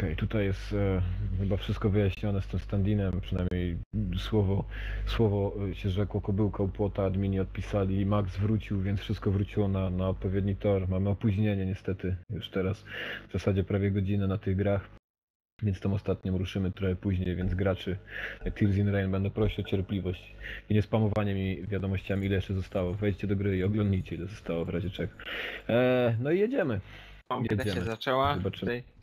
Okej, tutaj jest chyba wszystko wyjaśnione z tym stand-inem, przynajmniej słowo się rzekło, kobyłka u płota, admini odpisali, Max wrócił, więc wszystko wróciło na odpowiedni tor. Mamy opóźnienie niestety już teraz, w zasadzie prawie godzinę na tych grach, więc tą ostatnią ruszymy trochę później, więc graczy jak Tears in Rain będę prosić o cierpliwość i nie spamowanie mi wiadomościami, ile jeszcze zostało. Wejdźcie do gry i oglądnijcie, ile zostało w razie czego. No i jedziemy. Kiedy się zaczęła? Zobaczymy. Tutaj...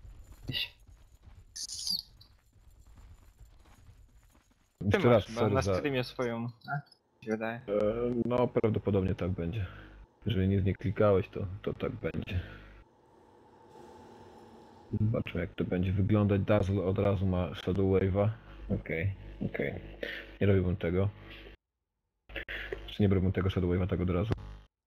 Ty Jeszcze masz raz, chyba sorry na za... streamie swoją, się wydaje. No prawdopodobnie tak będzie. Jeżeli nic nie klikałeś, to tak będzie. Zobaczmy jak to będzie wyglądać. Dazzle od razu ma Shadow Wave'a. Okej. Nie robiłbym tego. Czy nie robiłbym tego Shadow Wave'a tak od razu.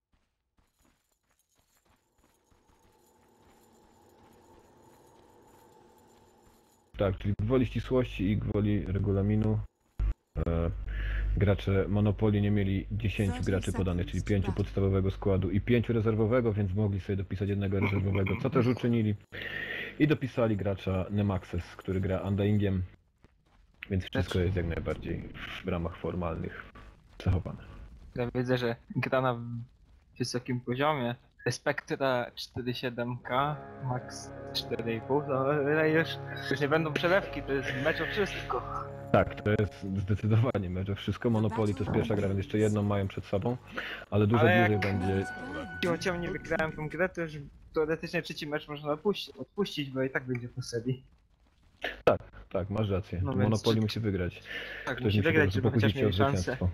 Tak, czyli gwoli ścisłości i gwoli regulaminu. Gracze Monopoly nie mieli 10 graczy podanych, czyli 5 podstawowego składu i 5 rezerwowego, więc mogli sobie dopisać jednego rezerwowego, co też uczynili. I dopisali gracza Nemaxes, który gra Undyingiem, więc wszystko jest jak najbardziej w ramach formalnych zachowane. Ja widzę, że gra na wysokim poziomie. Spectra 4.7K, Max 4.5, no już nie będą przelewki, to jest mecz o wszystko. Tak, to jest zdecydowanie mecz o wszystko. Monopoly to jest pierwsza gra, więc jeszcze jedną mają przed sobą, ale dużo Ale dłużej jak- będzie. Ciągle nie wygrałem tą grę, to już teoretycznie trzeci mecz można odpuścić, bo i tak będzie po serii. Tak, masz rację. No To więc Monopoly czy- musi wygrać. Tak, Ktoś musi wygrać, po żeby prostu chociaż pokusić się o mieli szansę. zwycięstwo.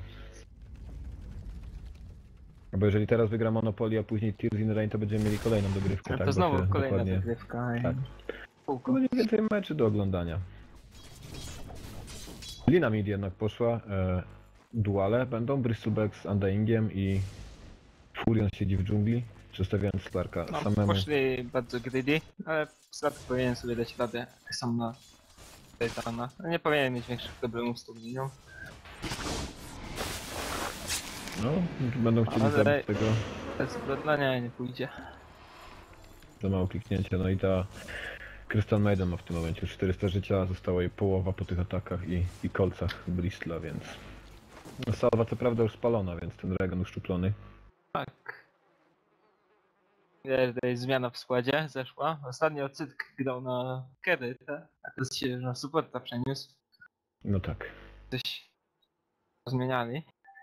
Bo jeżeli teraz wygra Monopoly, a później Tears in Rain, to będziemy mieli kolejną dogrywkę. No tak? to Bo znowu się kolejna dokładnie- wygrywka i tak. kółko. To będzie więcej meczy do oglądania. Lina Mid jednak poszła. Duale będą, Bristleback z Undyingiem i Furion siedzi w dżungli, zostawiając Slarka No, samemu. poszli bardzo greedy, ale Slark powinien sobie dać radę sam na Titana. Nie powinien mieć większych problemów z tą linią. No, będą chcieli Ale- zrobić tego Bez brodlania nie pójdzie. za mało kliknięcia. No i ta Crystal Maiden ma w tym momencie już 400 życia, została jej połowa po tych atakach i kolcach Bristla, więc... No, salwa co prawda już spalona, więc ten Dragon uszczuplony. Tak. Tutaj zmiana w składzie zeszła. Ostatnio Cytk grał na Kery, a teraz się na supporta przeniósł. No tak. Coś zmieniali.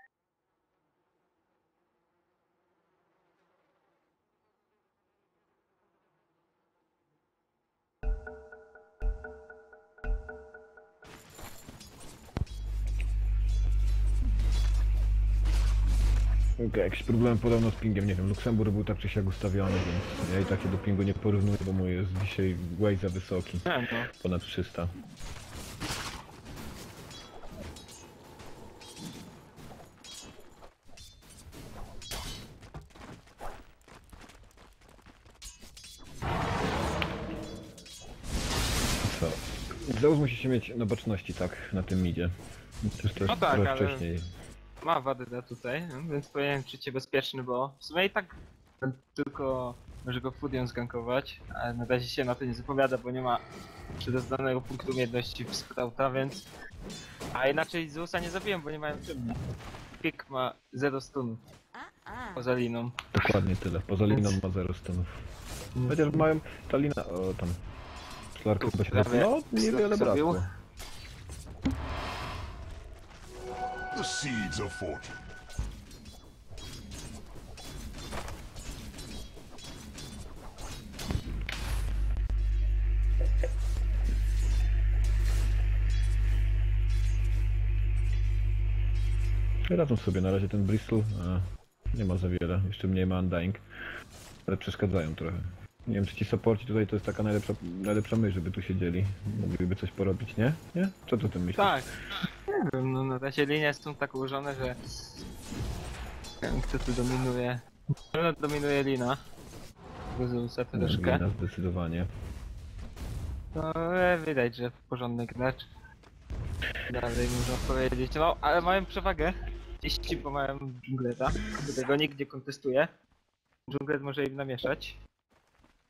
Okej, jakiś problem podobno z pingiem, nie wiem, Luksemburg był tak czy siak ustawiony, więc ja i tak się do pingu nie porównuję, bo mój jest dzisiaj way za wysoki, Nie no. ponad 300. Co? Zeus musi się mieć na boczności, tak, na tym midzie. To już też No tak, trochę ale- wcześniej. Ma wadę tutaj, no, więc powinien czuć się bezpieczny, bo w sumie i tak tylko może go Furion zgankować, ale na razie się na to nie zapowiada, bo nie ma przedostanego punktu umiejętności w Sprouta, więc... A inaczej Zeusa nie zabiłem, bo nie mają czym. Pik ma 0 stunów poza liną. Dokładnie tyle. Poza liną ma 0 stunów. Chociaż mają ta lina... O, tam... Szlarka Tu chyba się... prawie No, niewiele zabił. brakło. The seeds of fortune. Radzą sobie na razie ten Bristol. Nie ma za wiele. Jeszcze mniej ma Undying. Ale przeszkadzają trochę. Nie wiem, czy ci supporci tutaj to jest taka najlepsza myśl, żeby tu siedzieli. Mogliby coś porobić, nie? Nie? Co ty o tym myślisz? Tak. Nie wiem, no na razie linie są tak ułożone, że... Nie wiem, kto tu dominuje. No, dominuje lina. Zeusa troszkę. Lina zdecydowanie. No, widać, że porządny gracz. Dalej można powiedzieć. No, ale mają przewagę. 30, bo mają dżungleta, którego nikt nie kontestuje. Dżunglet może im namieszać.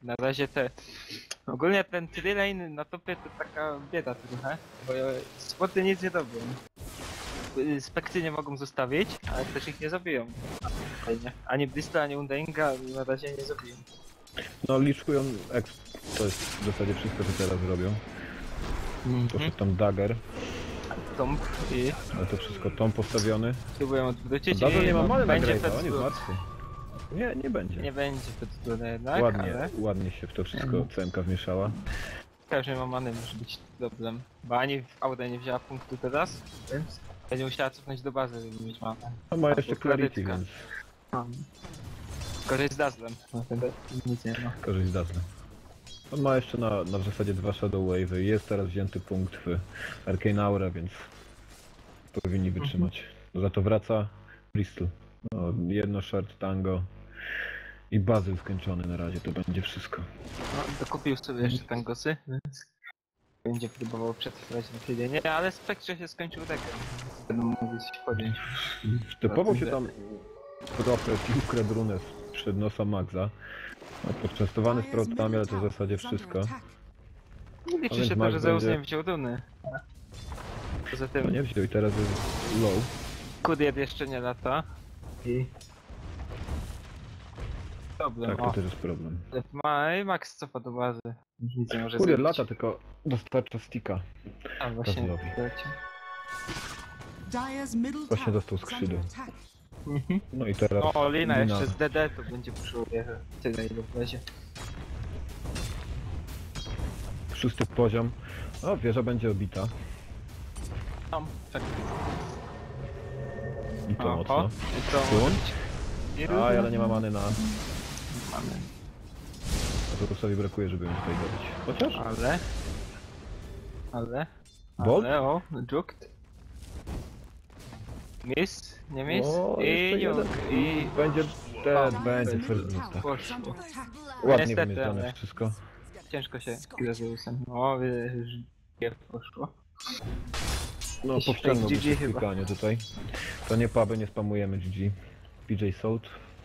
Na razie te... Ogólnie ten trilane na topie to taka bieda trochę, bo spoty nic nie robią. Spekty nie mogą zostawić, ale też ich nie zabiją. Fajnie. Ani Brista, ani Undainga na razie nie zabiją. No liczują exp, to jest w zasadzie wszystko, co teraz robią. Poszedł tam dagger, Tomb i ale to wszystko tom postawiony. próbują odwrócić Dagger i nie ma many na będzie Grave'a, on jest Fed- martwy. Nie będzie. Nie będzie Fedstuna jednak, Ładnie, ale ładnie się w to wszystko CMK wmieszała. każdy ma many może być problem. Bo ani w Aura nie wzięła punktu teraz, więc będzie musiała cofnąć do bazy, żeby mieć manę. On ma jeszcze Albo clarity, klarytka. więc Gorzej z Dazzlem, no ten nic nie ma. korzyść zacna. On ma jeszcze na w zasadzie 2 Shadow Wave'y. Jest teraz wzięty punkt w Arcane Aura, więc powinni wytrzymać. Za to wraca Bristol. No, jedno short tango i Bazyl skończony na razie, to będzie wszystko. No, dokupił sobie jeszcze tangosy, więc będzie próbował przetrwać na chwilę. Nie, ale Spektrze się skończył dekiem. Będą mówić podjąć. Typował się tam trochę i ukradł runę przed nosa Maxa. No, poczęstowany sproutami, ale to w zasadzie wszystko. Liczy więc się to, Max że Zeus będzie- nie wziął duny. Poza No tym nie wziął i teraz jest low. Kudiet jeszcze nie lata. I... Problem, Tak, to też jest problem. I Max cofa do bazy. Nic nie może Kurier zrobić. lata, tylko dostarcza sticka. A właśnie, Dazzlowi. leci. Właśnie dostał skrzydło. No i teraz... O, Lina jeszcze z DD to będzie poszło tyle ile wlezie. 6 poziom. O, wieża będzie obita. Tam, tak. I to Oho, mocno. i to Błąd? I A, ale nie ma many na... mamy. A to sobie brakuje, żeby ją tutaj dobić. Chociaż? Bolt? Ale o, jukt. Miss, nie miss. O, I jeszcze nuke. jeden. I Będzie dead, będzie first blood. poszło. Ładnie Niestety, wymierzone ale- wszystko. Ciężko się gra z Zeusem. O, nie poszło. No, Jakiś powściągnąłby fake się GG w chyba. klikaniu tutaj. To nie puby, nie spamujemy GG. PJ Salt.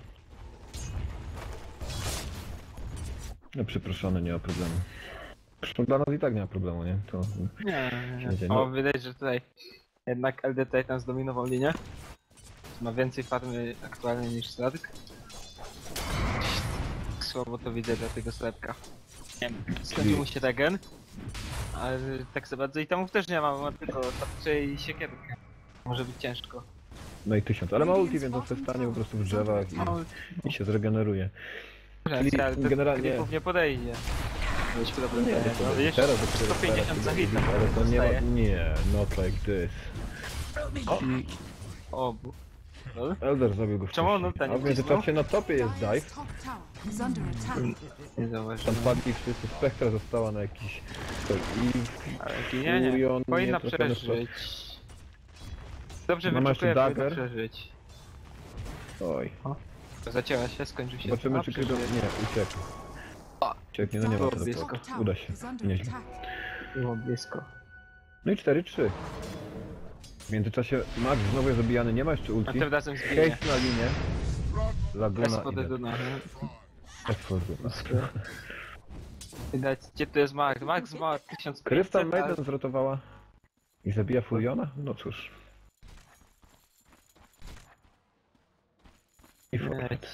No przeproszony, nie ma problemu. Zresztą dla nas i tak nie ma problemu, nie? To... Nie, Będzie, O, no. widać, że tutaj jednak LD Titan zdominował linię. Ma więcej farmy aktualnie niż Slark. Słabo to widzę dla tego Slarka. Nie wiem, skończył mu się regen. Ale tak za bardzo i tamów też nie ma tylko tarczę i siekierkę. Może być ciężko. No i 1000, ale ma ulti, więc on sobie stanie po prostu w drzewach i się zregeneruje. Czyli ale do generalnie- creepów nie podejdzie. Być problem. Nie, no, to wiesz, teraz dopiero 150 za hitem. ale to nie ma... dostaje. Nie, not like this. O, bu. Lol. Elder zabił go Czemu on wcześniej. ulta nie A w międzyczasie na topie jest dive. Nie Tam zauważyłem. padli wszyscy, Spectra została na jakiś... I Ale ginie, Furion nie. Powinna nie trafiony przeżyć. Dobrze No, ma jeszcze wyczekuje, powinna dagger. przeżyć. Oj. Zacięła się, skończył się. Zobaczymy, A, czy Krydo... przeżyje. Nie, uciekł. Ucieknie, no nie ma Było co blisko. zrobić. Uda się. Nieźle. Było blisko. No i 4-3. W międzyczasie Max znowu jest zabijany, nie ma jeszcze A ulti. tym razem zginie. Hejt na linię. Laguna Bez i wody dead. do nogi. F4. Widać, gdzie tu jest Max? Max ma 1500, Krystal ale- Maiden zrotowała i zabija Furiona? No cóż. I forfeit. Leć.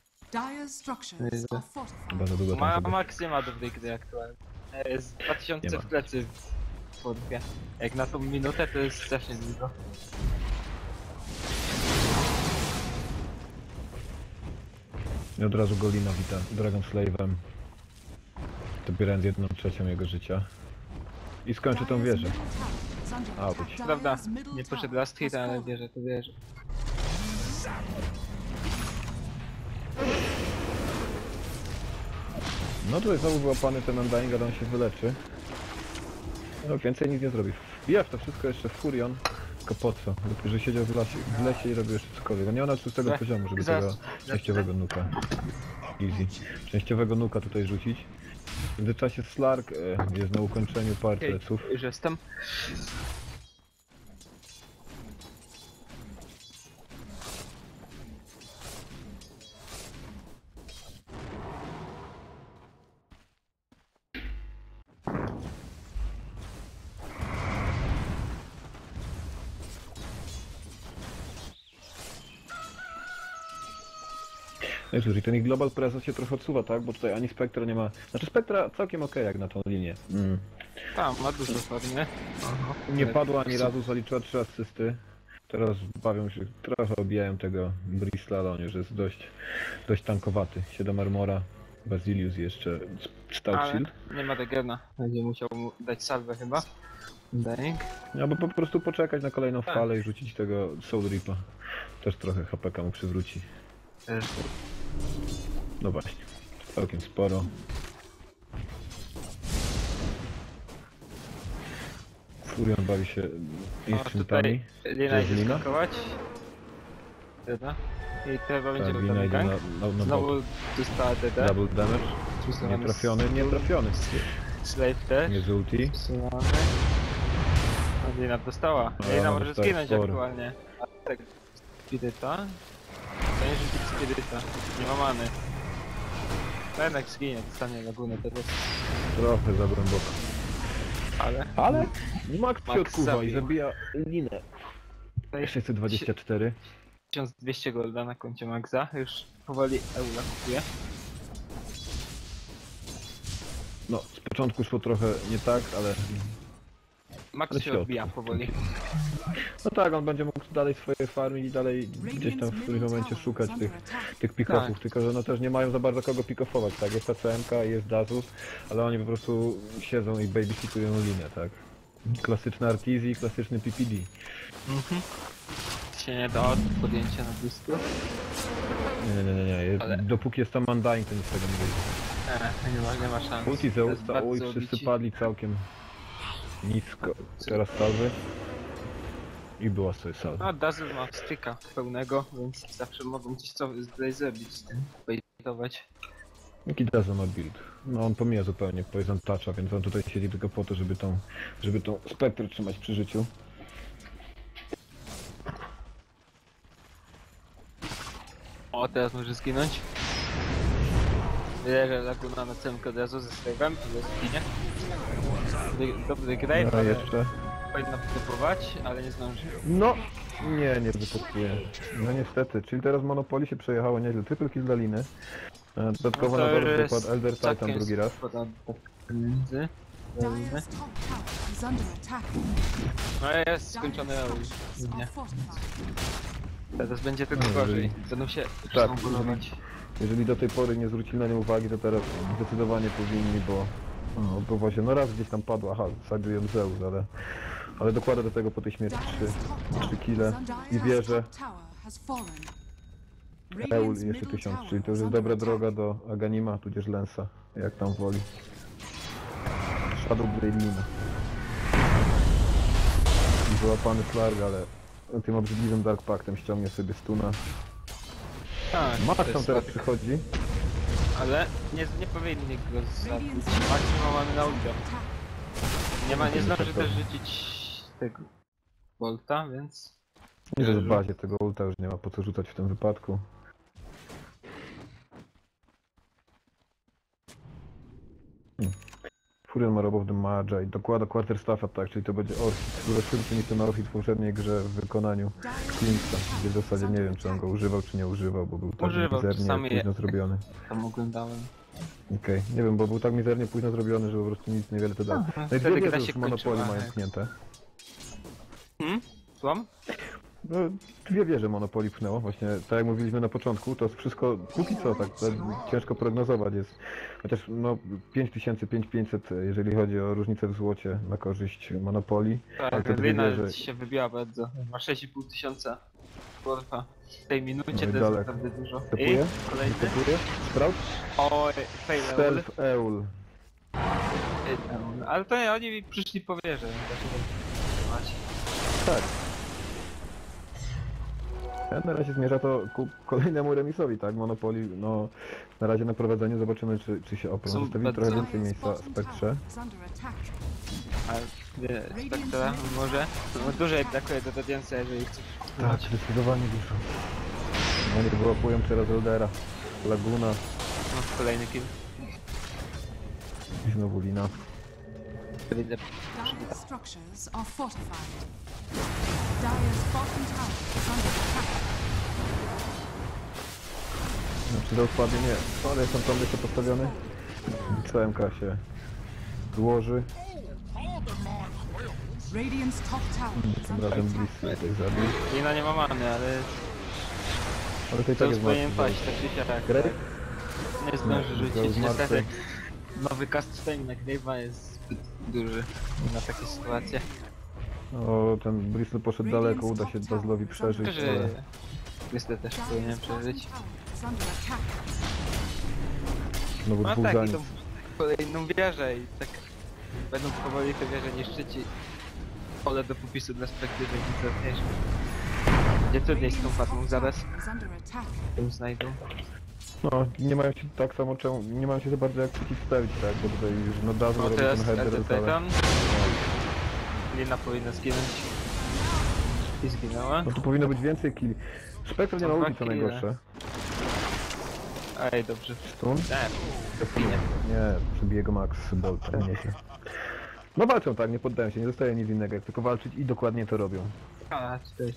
Chyba za długo tam sobie... Max nie ma dobrej gry aktualnie. Jest Nie 2000 ma. w plecy w czwórkę. Jak na tą minutę to jest strasznie dużo. I od razu Golina wita Dragon Slave'em. Dobierając 1/3 jego życia. I skończy tą wieżę. Auć. Prawda, nie poszedł last hit, ale wierzę, to wierzę. No tutaj znowu wyłapany ten Undying, ale on się wyleczy. No więcej nic nie zrobi. Wbija w to wszystko jeszcze Furion. Tylko po co? Lepiej, że siedział w lesie i robił jeszcze cokolwiek. On nie ma na 6 poziomu, żeby tego częściowego nuka. Easy. Częściowego nuka tutaj rzucić. W międzyczasie Slark jest na ukończeniu par Okej, pleców. już jestem. No i cóż, i ten ich Global Presence się trochę odsuwa, tak? Bo tutaj ani Spectra nie ma... Znaczy Spectra całkiem okej jak na tą linię. Tam, ma dużo farmy. Nie padła ani razu, zaliczyła 3 asysty. Teraz bawią się, trochę obijają tego Bristla, on już jest dość tankowaty. 7 armora, Basilius jeszcze, Stout Ale Shield. nie ma Degena. Będzie musiał mu dać salwę chyba. Dang. Albo po prostu poczekać na kolejną falę i rzucić tego Soul Reapa. Też trochę HPK mu przywróci. No właśnie, całkiem sporo. Furion bawi się O, instrumentami. tutaj Lina idzie Lina? skakować. Dobra. I to chyba będzie Tak, Lina gotowy idzie gang. na Znowu bot. dostała DD. Double damage. Przesuwamy Nietrafiony. Slave też. Nie z ulti. Przesuwamy. A Lina dostała. A, Lina ona może dostała zginąć sporo. aktualnie. A tak, Spiryta. To nie rzucić Spiryta. Nie ma many. No jednak zginie, dostanie lagunę teraz. Trochę za głęboko. Ale Max się Max odkuwa i zabił. zabija Linę. 624. 1200 golda na koncie Maxa. Już powoli Eula kupuje. No, z początku szło trochę nie tak, ale... Max Ale się się odbija odkuł. powoli. No tak, on będzie mógł dalej swoje farmy i dalej gdzieś tam w którymś momencie szukać tych pick-offów, Tak. tylko że no też nie mają za bardzo kogo pick-offować, tak? Jest ACMK, jest Dazu, ale oni po prostu siedzą i babysitują Linę, tak? Klasyczny Arteezy, klasyczny PPD. Się nie da od podjęcia na blisko. Nie. Jest, Ale- dopóki jest tam Undying, to nic z tego nie wyjdzie. Nie ma szans. Ulti To jest Zeusa, bardzo oj, wszyscy obici. padli całkiem nisko. Teraz salwy. I była sobie salwa. No, Dazzle ma styka pełnego, więc zawsze mogą coś tutaj zrobić z tym. Bejtować. Jaki Daza ma build? No on pomija zupełnie Poison Toucha, więc on tutaj siedzi tylko po to, żeby tą Spectre trzymać przy życiu. O, teraz może zginąć. Wyleży Laguna na CMK od razu ze Slave'em, to zginie. Dobry grave, No ale jeszcze. powinna wytypować, ale nie zdąży. No! Nie wypokuje. No niestety, czyli teraz Monopoly się przejechało nieźle. Triple kill dla Liny. Dodatkowo No na to dole jest wypadł Elder Titan całkiem drugi raz. sporo pieniędzy. Dire's top tower is under attack. No jest skończony Dire's early. structures are Nie. fortified. Teraz będzie tylko No, gorzej. Będą się Tak, komponować. Jeżeli do tej pory nie zwrócili na nie uwagi, to teraz zdecydowanie powinni, bo właśnie no raz gdzieś tam padła, aha, zabił Zeus, ale dokłada do tego po tej śmierci Dire's top 3 tower kile is under i Dire's wieże, top tower has fallen. Eul Radiant's i jeszcze middle 1000, tower czyli to już is jest under dobra attack. droga do Aganima, tudzież Lensa, jak tam woli. Shadow Blade Lina. Wyłapany Flarg, ale tym obrzydliwym Dark Pactem ściągnie sobie stuna. Tak, Max to tam jest teraz słaby. przychodzi. Ale nie powinni go zabić. Radiant's Max nie ma mamy na ulta. attack. Nie zdąży też rzucić tego Bolta, więc... Nie, że w bazie tego ulta już nie ma po co rzucać w tym wypadku. Furion ma Rob of the Magi, dokłada Quarterstaffa, tak, czyli to będzie Orchid, dużo szybciej niż ten Orchid w poprzedniej grze w wykonaniu Klinksa, gdzie w zasadzie nie wiem czy on go używał czy nie używał, bo był tak Używał, mizernie czasami późno zrobiony. Tam oglądałem. Okej, nie wiem, bo był tak mizernie późno zrobiony, że po prostu nic niewiele to dało. No i wtedy dwie gra wieże się już Monopoly kończyła, mają jak- pchnięte. Słucham? No, dwie wieże Monopoly pchnęło, właśnie tak jak mówiliśmy na początku, to wszystko póki co tak ciężko prognozować jest. Chociaż no 5000, 5500 jeżeli chodzi o różnicę w złocie na korzyść Monopoly. Ale te Tak, dwie Lina wieże- się wybiła bardzo. Ma 6,5 tysiąca dwarfa. W tej minucie No i to jest daleko. naprawdę dużo. Typuje? I kolejny. Typuje? Sprout? O, fail Eul. Stealth Eul. Ale to nie, oni przyszli po wieżę. Mać. Tak. Ja na razie zmierza to ku kolejnemu remisowi, tak? Monopoly, no na razie na prowadzeniu zobaczymy czy się oprą. Są Zostawili trochę bardzo- więcej Dire's miejsca bottom Spectrze. tower is under attack. Ale nie, Spectra może. To dużo jak brakuje do Radiansa, jeżeli chcesz. Tak, zdecydowanie dużo. Oni wyłapują teraz Eldera, Laguna No, kolejny kill. i znowu Lina. Dire's structures are fortified. Dire's bottom tower is under attack. Znaczy to spadnie nie, ale jestem tam jeszcze postawiony. CMK się złoży. Radiant's top tower is Tym under razem attack. blisko tutaj zabił. Lina nie ma many, ale Ale to i tak to jest powinien mocny. paść, tak czy siak. Grey? Nie zdąży No, rzucić, z Martwy. niestety. Nowy cast time na Grave'a jest zbyt duży na takie sytuacje. O, ten Bristol poszedł daleko, uda się Dazzlowi przeżyć, Tylko, ale... że niestety też powinien Dire's bottom przeżyć. tower is under attack. Znowu No dwóch tak, i zanic. tą kolejną wieżę i tak będą powoli te wieże niszczyć i pole do popisu dla spektywy nic trudniejsze. Będzie trudniej z tą fatmą zaraz Is under attack. ją znajdą. No, nie mają się tak samo czemu, nie mają się za bardzo jak przeciwstawić, tak, bo tutaj już no Dazzle No robi teraz ten header, ale... Titan. Lina powinna zginąć. I zginęła. No tu powinno być więcej killi. Spectre nie ma To ulti, dwa co kille. najgorsze. Ej, dobrze. Stun? Nie, przebije go Max Bolta, nie się. No walczą tak, nie poddają się, nie zostaje nic innego, jak tylko walczyć i dokładnie to robią. A, tutaj.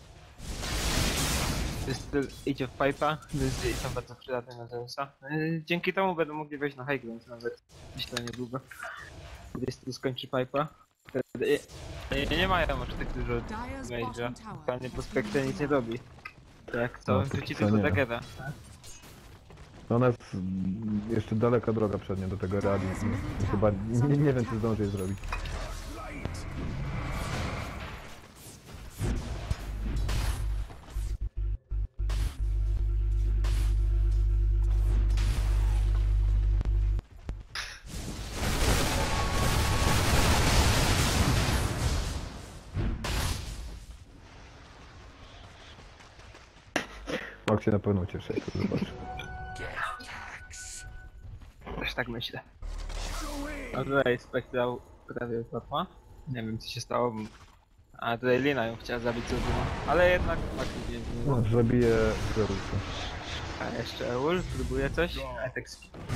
Idzie w pipe'a, więc są bardzo przydatne na Zeusa. Dzięki temu będą mogli wejść na high ground nawet, myślę niedługo. Gdy tu skończy pipe'a. Wtedy nie mają aż tak dużo Dire's mage'a. bottom tower Totalnie has po been spektrze nic nie robi. Jak No, to póki rzuci co tylko nie. daggera. No ona jest jeszcze daleka droga przed nią do tego realizmu. I chyba nie wiem, czy zdąży je zrobić. Max się na pewno ucieszy, jak to zobaczy. Też tak myślę. A tutaj Spectral prawie upadła. Nie wiem co się stało. A tutaj Lina ją chciała zabić co drugą. Ale jednak faktycznie nie było. No, zabije Zeusa. A jeszcze Eul próbuje coś. A tak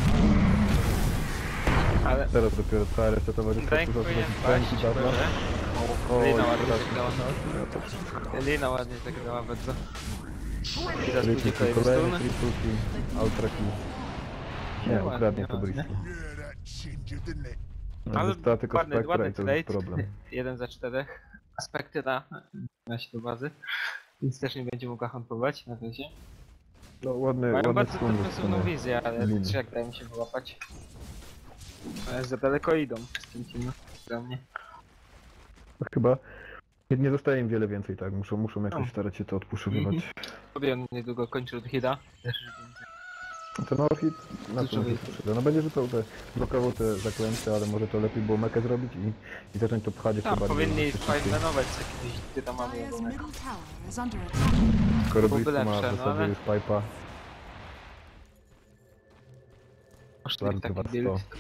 ale Teraz dopiero cała reszta towarzystwa Tank tu powinien zaczyna paść. Dazzla. O, Lina i ładnie teraz zagrała. ja to wszystko. Lina ładnie zagrała bardzo. I teraz Triple pójdzie kill, kolejny kolejny stun. triple kill, ultra kill. Nie, Ładnie, ukradnie to ładnie. Bristol. Hear that ginger, didn't it? No, Ale została tylko ładny Spectra i to jest trade. problem. 1 za 4. Aspekty na się do bazy. Więc też nie będzie mogła hampować na razie. No ładny, Mają ładny bardzo stun defensywną jest wizję, ale Liny. trzech dają się wyłapać. Ale za daleko idą z tym teamem. Dla mnie. Chyba nie zostaje im wiele więcej, tak? Muszą jakoś No. starać się to odpuszowywać. Sobie on niedługo kończy od Hida. Też Ten Orchid na co się przyda? No będzie rzucał blokował te zaklęcia, ale może to lepiej było mekę zrobić i zacząć to pchać jeszcze tam bardziej. powinni jeszcze szybciej. fajmenować z jakimiś tytamami Dire's ogólnego. middle tower is under attack. Skoro byłoby Bristol ma lepsze, w no zasadzie ale- już pipe'a, Kosztuje bardzo taki chyba build. 100.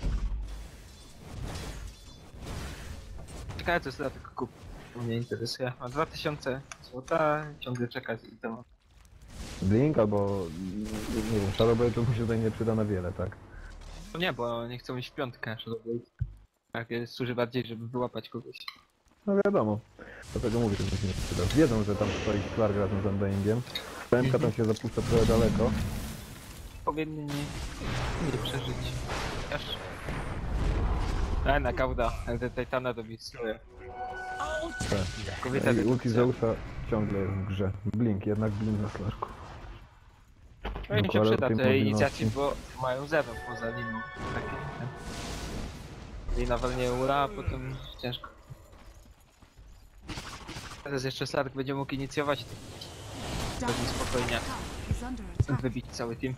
Ciekawe co jest za tylko kup. Mnie interesuje. A 2000 złota ciągle czekać i to. Blink albo nie wiem, Shadowblade to mu się tutaj nie przyda na wiele, tak? No nie, bo nie chcą iść w piątkę. Tak, służy bardziej, żeby wyłapać kogoś. No wiadomo. Dlatego mówię, że to się nie przyda. Wiedzą, że tam stoi Clark razem z Undyingiem. PMK tam się zapuszcza trochę daleko. Powinni nie przeżyć. Aż. Na kauda, te Titana robi swoje. Tak. Kobieta I ulti dedukcja. Zeusa ciągle jest w grze. Blink, jednak Blink na Clarku. No im się Ale przyda tym tej mobilności. inicjatyw, bo mają zero poza liną. Takie. Lina walnie ura, a potem ciężko. Teraz jeszcze Slark będzie mógł inicjować, Dire's spokojnie. is under attack. wybić cały team.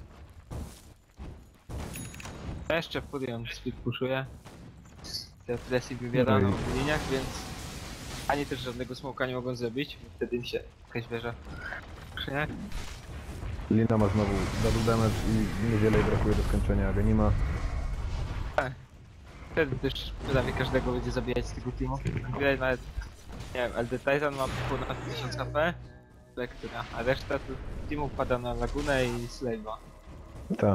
A jeszcze Furion speed pushuje. Te presji wybiera No na i- liniach, więc ani też żadnego smoka nie mogą zrobić, bo wtedy im się jakaś wieża krzyje. Lina ma znowu double damage i niewiele jej brakuje do skończenia Aganima. Wtedy też prawie każdego będzie zabijać z tego teamu. Graj nawet, nie wiem, LD Titan ma ponad 1000 HP, Lektura, a reszta to teamu pada na Lagunę i Slave'a. Tak.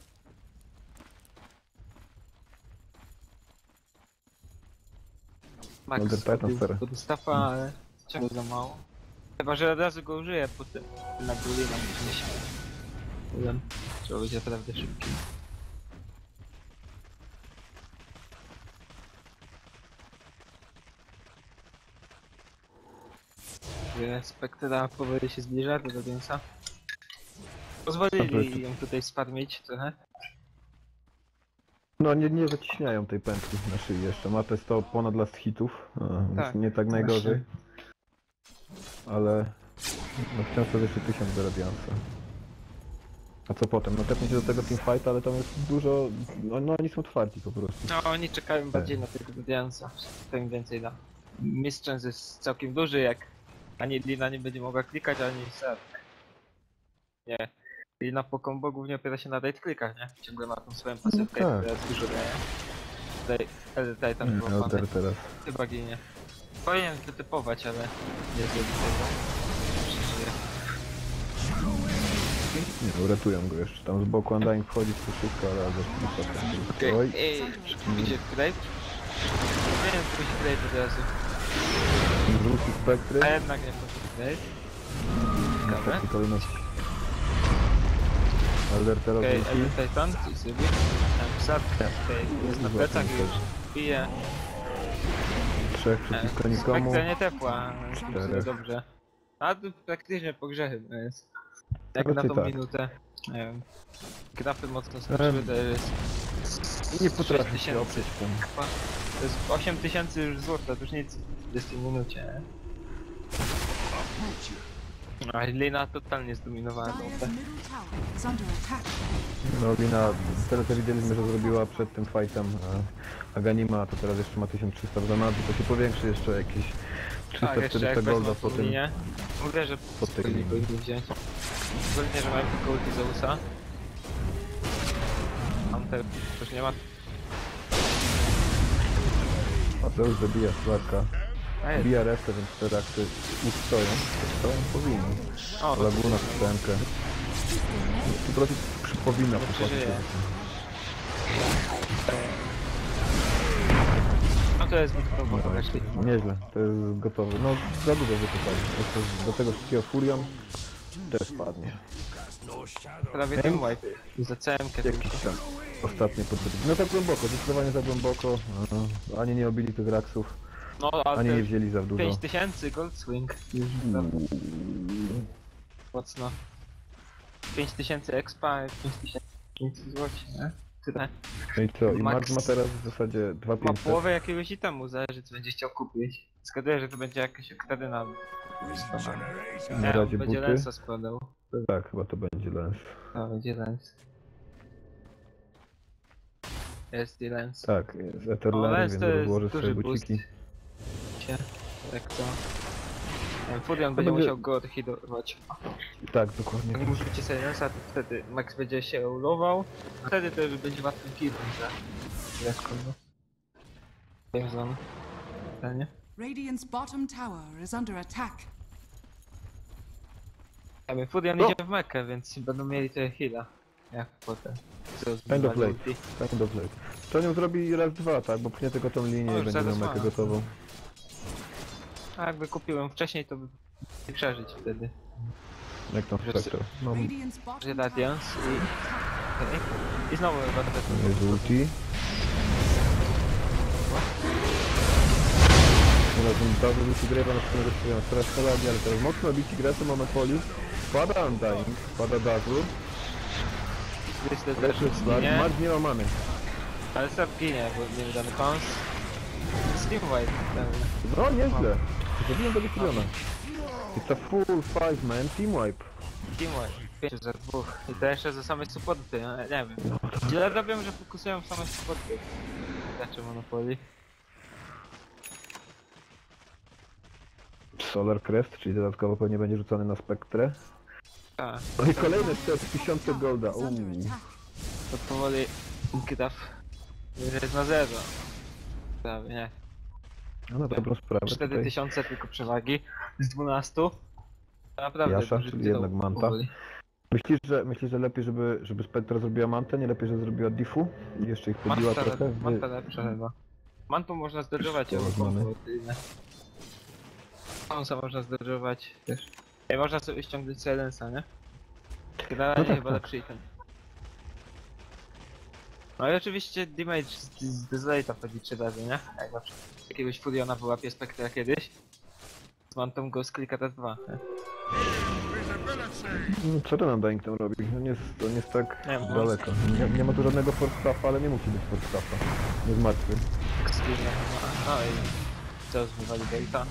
Max LD Titan wbił stary. pod Staffa, ale ciągle za mało. Chyba, że od razu go użyję potem na Brulina, myślę. Trzeba być naprawdę szybki. Spektra powoli się zbliża do Radiansa. Pozwolili ją tutaj sfarmić trochę. No nie zaciśniają tej pętli na szyi jeszcze. Ma te 100 ponad last hitów, więc Tak, nie tak najgorzej. Ale no wciąż to jeszcze 1000 do Radiansa. A co potem? No tepnie się do tego teamfighta, ale tam jest dużo... No oni są twardzi po prostu. No oni czekają bardziej na tego Radiansa. To im więcej da. Mistrzens jest całkiem duży, jak ani Lina nie będzie mogła klikać, ani Seb. Nie. Lina po combo głównie opiera się na right clickach, nie? Ciągle ma tą swoją pasywkę, tak. która dużo daje. Tutaj Elder tam było Elder teraz. chyba ginie. Powinien wytypować, ale nie zrobi tego. Przeżyje. Nie, uratują go jeszcze. Tam z boku Undying wchodzi w to wszystko, ale zacznie Okej, Oj, idzie Grape? Powinien pójść Grape od razu. wróci spektry. A jednak nie poszedł Grape. Ciekawe. Taki kolejność. Elder teraz Okej, wróci. Elder Titan, co zrobi? Sadkę, jest na plecach i już bije. 3 przeciwko nikomu. Spektra nie tepła, Czterech. dobrze. A tu praktycznie po grzechy jest. Jak Raczej na tą tak. minutę. Nie wiem. Grafy mocno skoczyły, to jest... Nie potrafię 6000. się oprzeć tym. To jest 8000 już złota, to już nic w 20 minucie. A Lina totalnie zdominowała tą Dire's middle tower is under attack. No Lina, teraz widzieliśmy, że zrobiła przed tym fightem Aganima, to teraz jeszcze ma 1300 w zanadrzu, to się powiększy jeszcze jakieś Tak, jeszcze 340 jak golda wezmą po tą tym. linię. Mówię, że po tej linii. powinni wziąć. Szczególnie, że mają tylko ulti Zeusa. Hunter też nie ma. A Zeus zabija Slarka, A jest. bija resztę, więc te reakcje ustoją. Stoją powinny. O, to Laguna w pękę. Po prostu powinna przeżyje. popatrzeć. No to jest zbyt głęboko weszli. Nieźle, to jest gotowe. No za długo wykopali. Do tego wszystkiego Furion też padnie. Prawie ten wipe. Za CM-kę tylko. Jakiś tam ostatnie podbyty. No tak głęboko, zdecydowanie za głęboko. Ani nie obili tych raksów, No, ale ani nie te wzięli za dużo. 5000 Gold Swing. Już mocno. 5000 expa, 5000 złoci, nie? Tyle. No i co? I Max Max ma teraz w zasadzie Ma 2500. połowę jakiegoś itemu, zależy co będzie chciał kupić. Zgaduję, że to będzie jakaś oktadyna. Na Nie, on razie będzie buty. Lensa składał. Tak, chyba to będzie lens. To będzie Lens. Jest i Lens. Tak, jest Ether No, Lens, Lens więc to jest rozłoży duży swoje boost. buciki. Jak to? Fudion To będzie będzie- musiał go odhidować. Tak, dokładnie. Jak użycie Silensa, to wtedy Max będzie się ulował. Wtedy to już będzie łatwym killem za lekko, no. Jameson. Nie? Radiant's bottom tower is under attack. A my Fudion No. idzie w Mekę, więc będą mieli te heala. Jak potem. Co Kind of zbywali late. ulti. Kind of late. To nią zrobi raz, dwa, tak? Bo pchnie tylko tą linię No, i już będzie miał zaraz mekę ma. gotową. A jakby kupiłem wcześniej, to by nie przeżyć wtedy. Jak tam Że- Spectre. No, Radiant's bottom tower Radiance is under attack. I znowu chyba te jest ulti. Teraz montażu Lucy Grave'a na przykład rozstrzelam teraz Paladin, ale teraz mocno bici Grace, mamy poli. Pada Undying, pada Dazzle, Myślę, leży że Slark, ginie, Mark nie ma many. ale Seb ginie, bo nie wydany kąs. Steam White, No nieźle, zrobiłem tego Furiona. Jest to full 5-man team wipe. Team White, 5 za 2. I to jeszcze za same supporty, no, nie wiem. Źle robią, że fokusują w same supporty. Gracze Monopoly. Solar Crest, czyli dodatkowo pewnie będzie rzucony na Spectre. Tak, No i kolejny set 1000 golda. Is under attack. to powoli graf jest na 0. Prawie, nie. No na dobrą sprawę. 4000 tylko przewagi z 12. Naprawdę Jasza, duży czyli tył jednak Manta. powoli. Myślisz, że lepiej, żeby Spectra zrobiła Mantę, nie lepiej, że zrobiła Diffu? I jeszcze ich podbiła trochę? Manta lepsza chyba. Mantą można zdodżować, Teraz ale mamy. Onsa można zdodżować też. I można sobie ściągnąć Silensa, nie? Generalnie No tak, chyba tak. lepszy item. No i oczywiście damage z Desolate'a wchodzi 3 razy, nie? Jak na przykład jakiegoś Furiona wyłapie Spectra kiedyś, z Mantą go sklika raz 2. Co ten Undying tam robi? On jest tak Nie wiem, no. daleko. Nie ma tu żadnego force staffa, ale nie musi być force staffa. Nie zmartwy. No i teraz wywali Gate'a.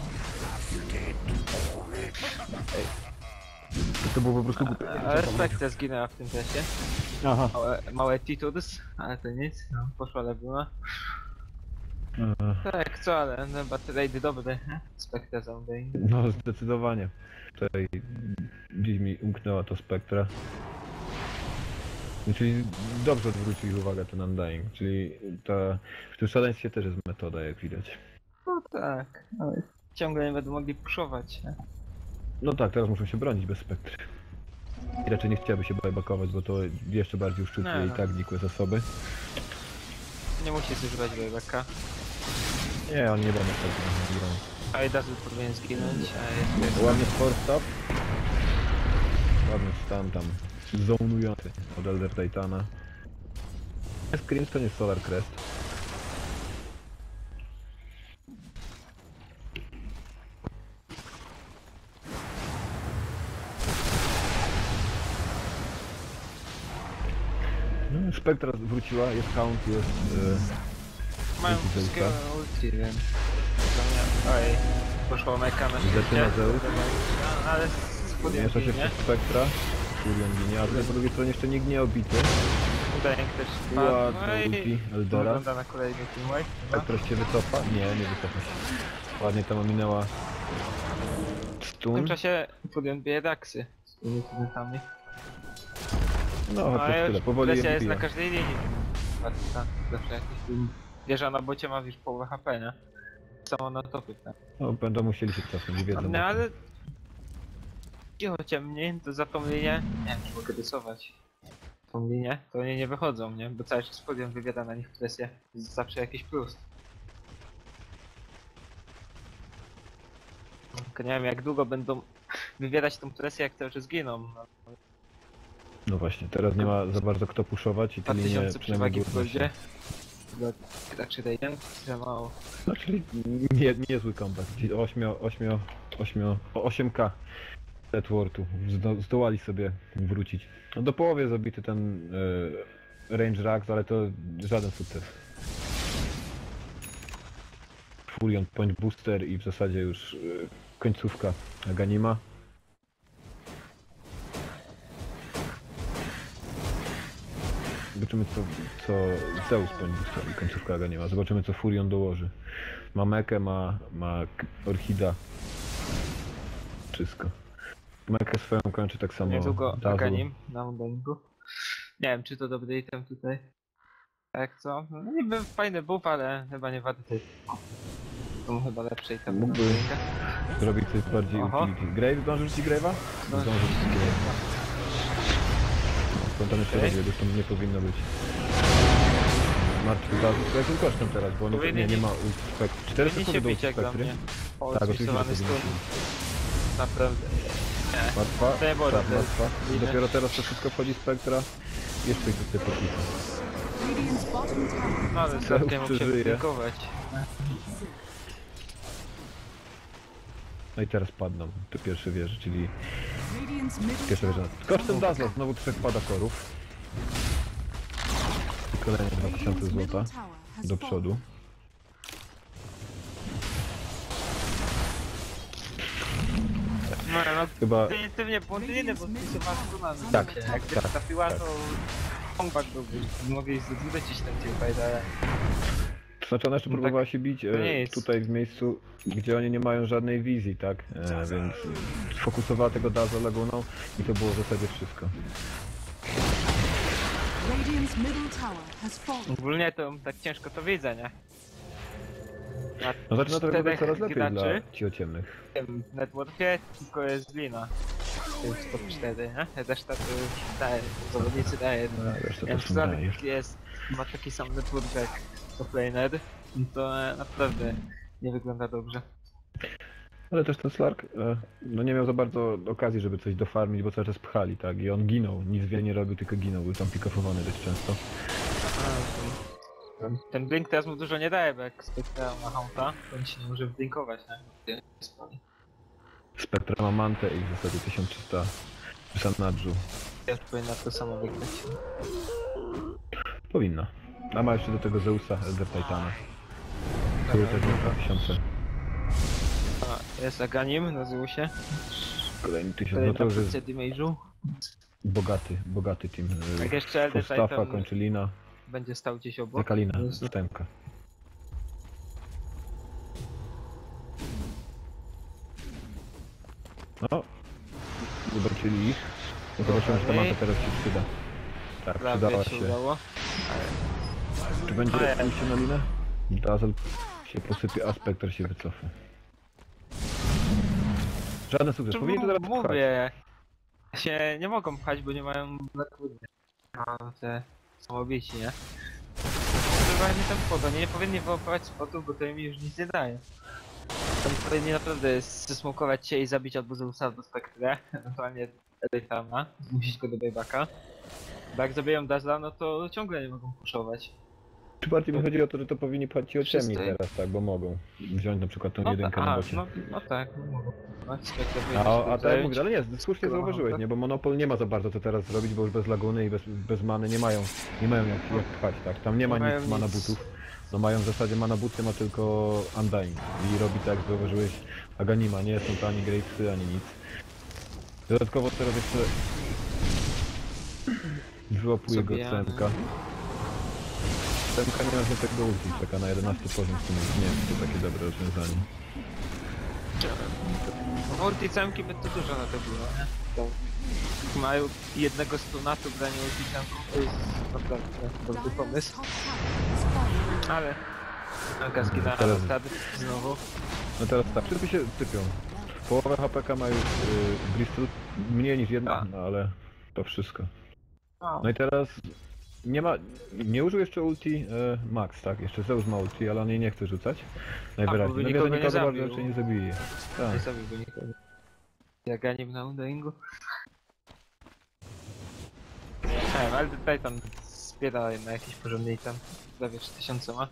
To było po prostu głupie. Ale Spectra zginęła w tym czasie. Aha. Małe Titurs, ale to nic, no, poszła Laguna. Aha. Tak, co, ale no, Battle dobre, nie? Spectra za Undying. No zdecydowanie. Tutaj gdzieś mi umknęła to Spectra. Czyli dobrze odwrócił ich uwagę ten Undying, czyli w tym szaleństwie też jest metoda, jak widać. No tak, ale ciągle nie będą mogli puszować, nie? No tak, teraz muszą się bronić bez Spektry. I raczej nie chciałaby się buybackować, bo to jeszcze bardziej uszczupli Nie, i no. tak nikłe zasoby. Nie musi zużywać buybacka. Nie, oni nie będą tak bronić. A i Dazzle powinien zginąć, a jest Ładny forstop. Ładny stan tam zonujący od Elder Titana. Scream to nie Solar Crest. No, Spectra wróciła, jest count, jest... Mają Ulti wszystkiego Zeusa. ulti, więc... Oj, poszło meka na Zaczyna Zeus. No, ale z Miesza się nie? przez Spectra. Furion ginie, a tutaj po drugiej stronie jeszcze nikt nie obity. Undying też spadł. Ładny No i ulti Eldera. wygląda na kolejny teamwipe. chyba. Spectra się wycofa? Nie, nie wycofa się. Ładnie tam ominęła W stun. tym czasie Furion bije Daxy z tymi studentami. No, No chociaż a tyle, już powoli je presja jest na wybija. każdej linii. Patrz, zawsze jakiś wieża na bocie ma już połowę HP, nie? Samo na topy, tak. No, będą musieli się cofnąć, wiedzą. No o ale... tym. Cicho ciemniej, to za tą linię... Nie wiem, czy mogę rysować. Tą linię, to oni nie wychodzą, nie? Bo cały czas podium wywiada na nich presję. Jest zawsze jakiś plus. Tylko nie wiem jak długo będą wywierać tą presję, jak cały czas giną. No właśnie, teraz nie ma za bardzo kto puszować i te linie 2000 przewagi w górne się- goldzie. Dla graczy Raiden, za mało. No, czyli niezły kombat. 8K Networtu. Zdołali sobie wrócić. No, do połowy zabity ten Range Rax, ale to żaden sukces. Furion Point Booster i w zasadzie już końcówka Aganima. Zobaczymy co Zeus Point Booster i końcówka Aganima. Zobaczymy co Furion dołoży. Ma Mekę, ma Orchida. Wszystko. Mekę swoją kończy tak samo. Niedługo Dazzle. Aganim na Undyingu. Nie wiem czy to dobry item tutaj. Tak co? No niby fajny buff, ale chyba nie wady tej. To chyba lepszy item. Mógłby zrobić coś bardziej Oho. utility. Grave? Zdążysz ci Grave'a? Zdążę. Zdążysz ci Grave'a. Spontane się Okej. robię, już tam nie powinno być. Martwy Dazzle, to jakim kosztem teraz, bo nie ma ult Spectry. 4 Powinni się sekundy do bić jak dla Spectry. mnie. Tak, oczywiście, że Spisowany powinni stun. się bić. Naprawdę. Martwa, To nie było tak, dobre. martwa. I Widzę. dopiero teraz to wszystko wchodzi Spectra. Jeszcze ich tutaj podpisał. Radiant's bottom tower No ale is Zeus Zeus mógł się przeżyje. wypikować. No i teraz padną te pierwsze wieże, czyli Radiant's middle pierwsza wieża. tower is Kosztem under Dazzla attack. znowu 3 padakorów. I kolejne 2000 Radiant's middle złota tower has do fallen. przodu. No no, Chyba definitywnie błądziny, bo spisowała stuna. Tak, Jak tak, trafiła tak. to... Comeback byłby. Mogli zwrócić ten teamfight, ale... Znaczy ona jeszcze No próbowała tak, się bić to nie jest. tutaj w miejscu, gdzie oni nie mają żadnej wizji, tak? Więc sfokusowała tego Dazzla Laguną i to było w zasadzie wszystko. Radiant's middle tower has fallen. Ogólnie to tak ciężko to widzę, nie? Na No zaczyna to wyglądać coraz lepiej graczy dla ciociemnych. w tym networkie tylko jest Lina. To jest top 4, nie? Reszta to już daje, zawodnicy daje. Reszta Jak to są daje. Slark jest, ma taki sam network jak top laner, to naprawdę nie wygląda dobrze. Ale też ten Slark no nie miał za bardzo okazji, żeby coś dofarmić, bo cały czas pchali, tak? I on ginął, nic wiele nie robił, tylko ginął, był tam pikofowany dość często. Ten blink teraz mu dużo nie daje, bo jak Spectra ma haunta, to on się nie może blinkować, nie? Spectra ma mantę i w zasadzie 1300 w Sanadżu. Ja powinna to samo wygrać. Powinna. A ma jeszcze do tego Zeusa, Elder Titana, który też ma 1000. A, jest Aganim na Zeusie. Kolejny 1000, no Kolejna to już jest pozycja damage'u. bogaty team. Jak jeszcze Elder Fustafa Titan kończy Lina, będzie stał gdzieś obok. Zakalina, Jest- Stemka. No, zobaczyli ich. No zobaczymy, czy ta manta teraz się przyda. Tak, Prawie przydała się się. udało. Czy będzie Ale- pójście na linę? Dazzle się posypie, a Spectre się wycofa. Żaden sukces, powinien to teraz pchać. Mówię, się nie mogą pchać, bo nie mają Blackwoody. No, te samobici, nie? Chyba nie tam spot, oni nie powinni wyłapywać spotów, bo to im już nic nie daje. Tam powinni naprawdę zesmokować się i zabić albo Zeusa, albo Spectre, ewentualnie Editana, zmusić go do baybacka. Bo jak zabiją Dazzla, no to ciągle nie mogą puszować. Czy bardziej mi chodzi o to, że to powinni pchać ci oczami Wszyscy. teraz, tak, bo mogą. Wziąć na przykład tą No, jedynkę na bocie. no tak, no mogą. No, Spectre A powinien się tak jak zająć. mówię, ale nie, słusznie Skoro zauważyłeś, mam, nie, bo Monopol nie ma za bardzo co teraz zrobić, bo już bez Laguny i bez many nie mają jak pchać, tak, tam nie ma Nie mają nic mana nic. butów. No mają w zasadzie mana buty, ma tylko Undying i robi tak, jak zauważyłeś, Aganima, nie są to ani Gravesy, ani nic. Dodatkowo teraz jeszcze wyłapuje go Zabijamy. CMK. CMK nie ma żadnego ulti, czeka na 11 poziom w tym ulti, nie wiem, czy to takie dobre rozwiązanie. Multicemki by to dużo na to było, nie? To mają jednego stuna, to granie multicemką to jest naprawdę dobry pomysł. Top tower has fallen. Ale... Kaski na Teraz- stady znowu. No teraz tak, wszyscy się sypią. Połowę HPK ma już Bristol, mniej niż jedna, A. no ale to wszystko. No, No i teraz nie użył jeszcze ulti Max, tak? Jeszcze Zeus ma ulti, ale on jej nie chce rzucać. Najwyraźniej. by No wie, nikogo że nie nikogo zabił. bardzo raczej nie zabije. nie Tak. zabił go nikogo. Jak Anim na Undyingu. Nie wiem, ale tutaj tam zbiera na jakiś porządny tam. Prawie 3000 ma.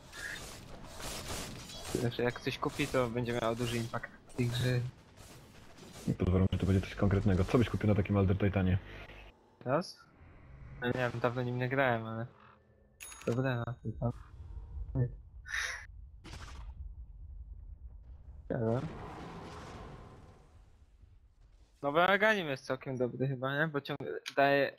Znaczy jak ktoś kupi, to będzie miało duży impact w tej grze. Pozwalam, że to będzie coś konkretnego. Co byś kupił na takim Elder Titanie? Teraz? No nie wiem, dawno nim nie grałem, ale... Dobre na to tam. Nowy Aganim jest całkiem dobry chyba, nie? Bo ciągle daje...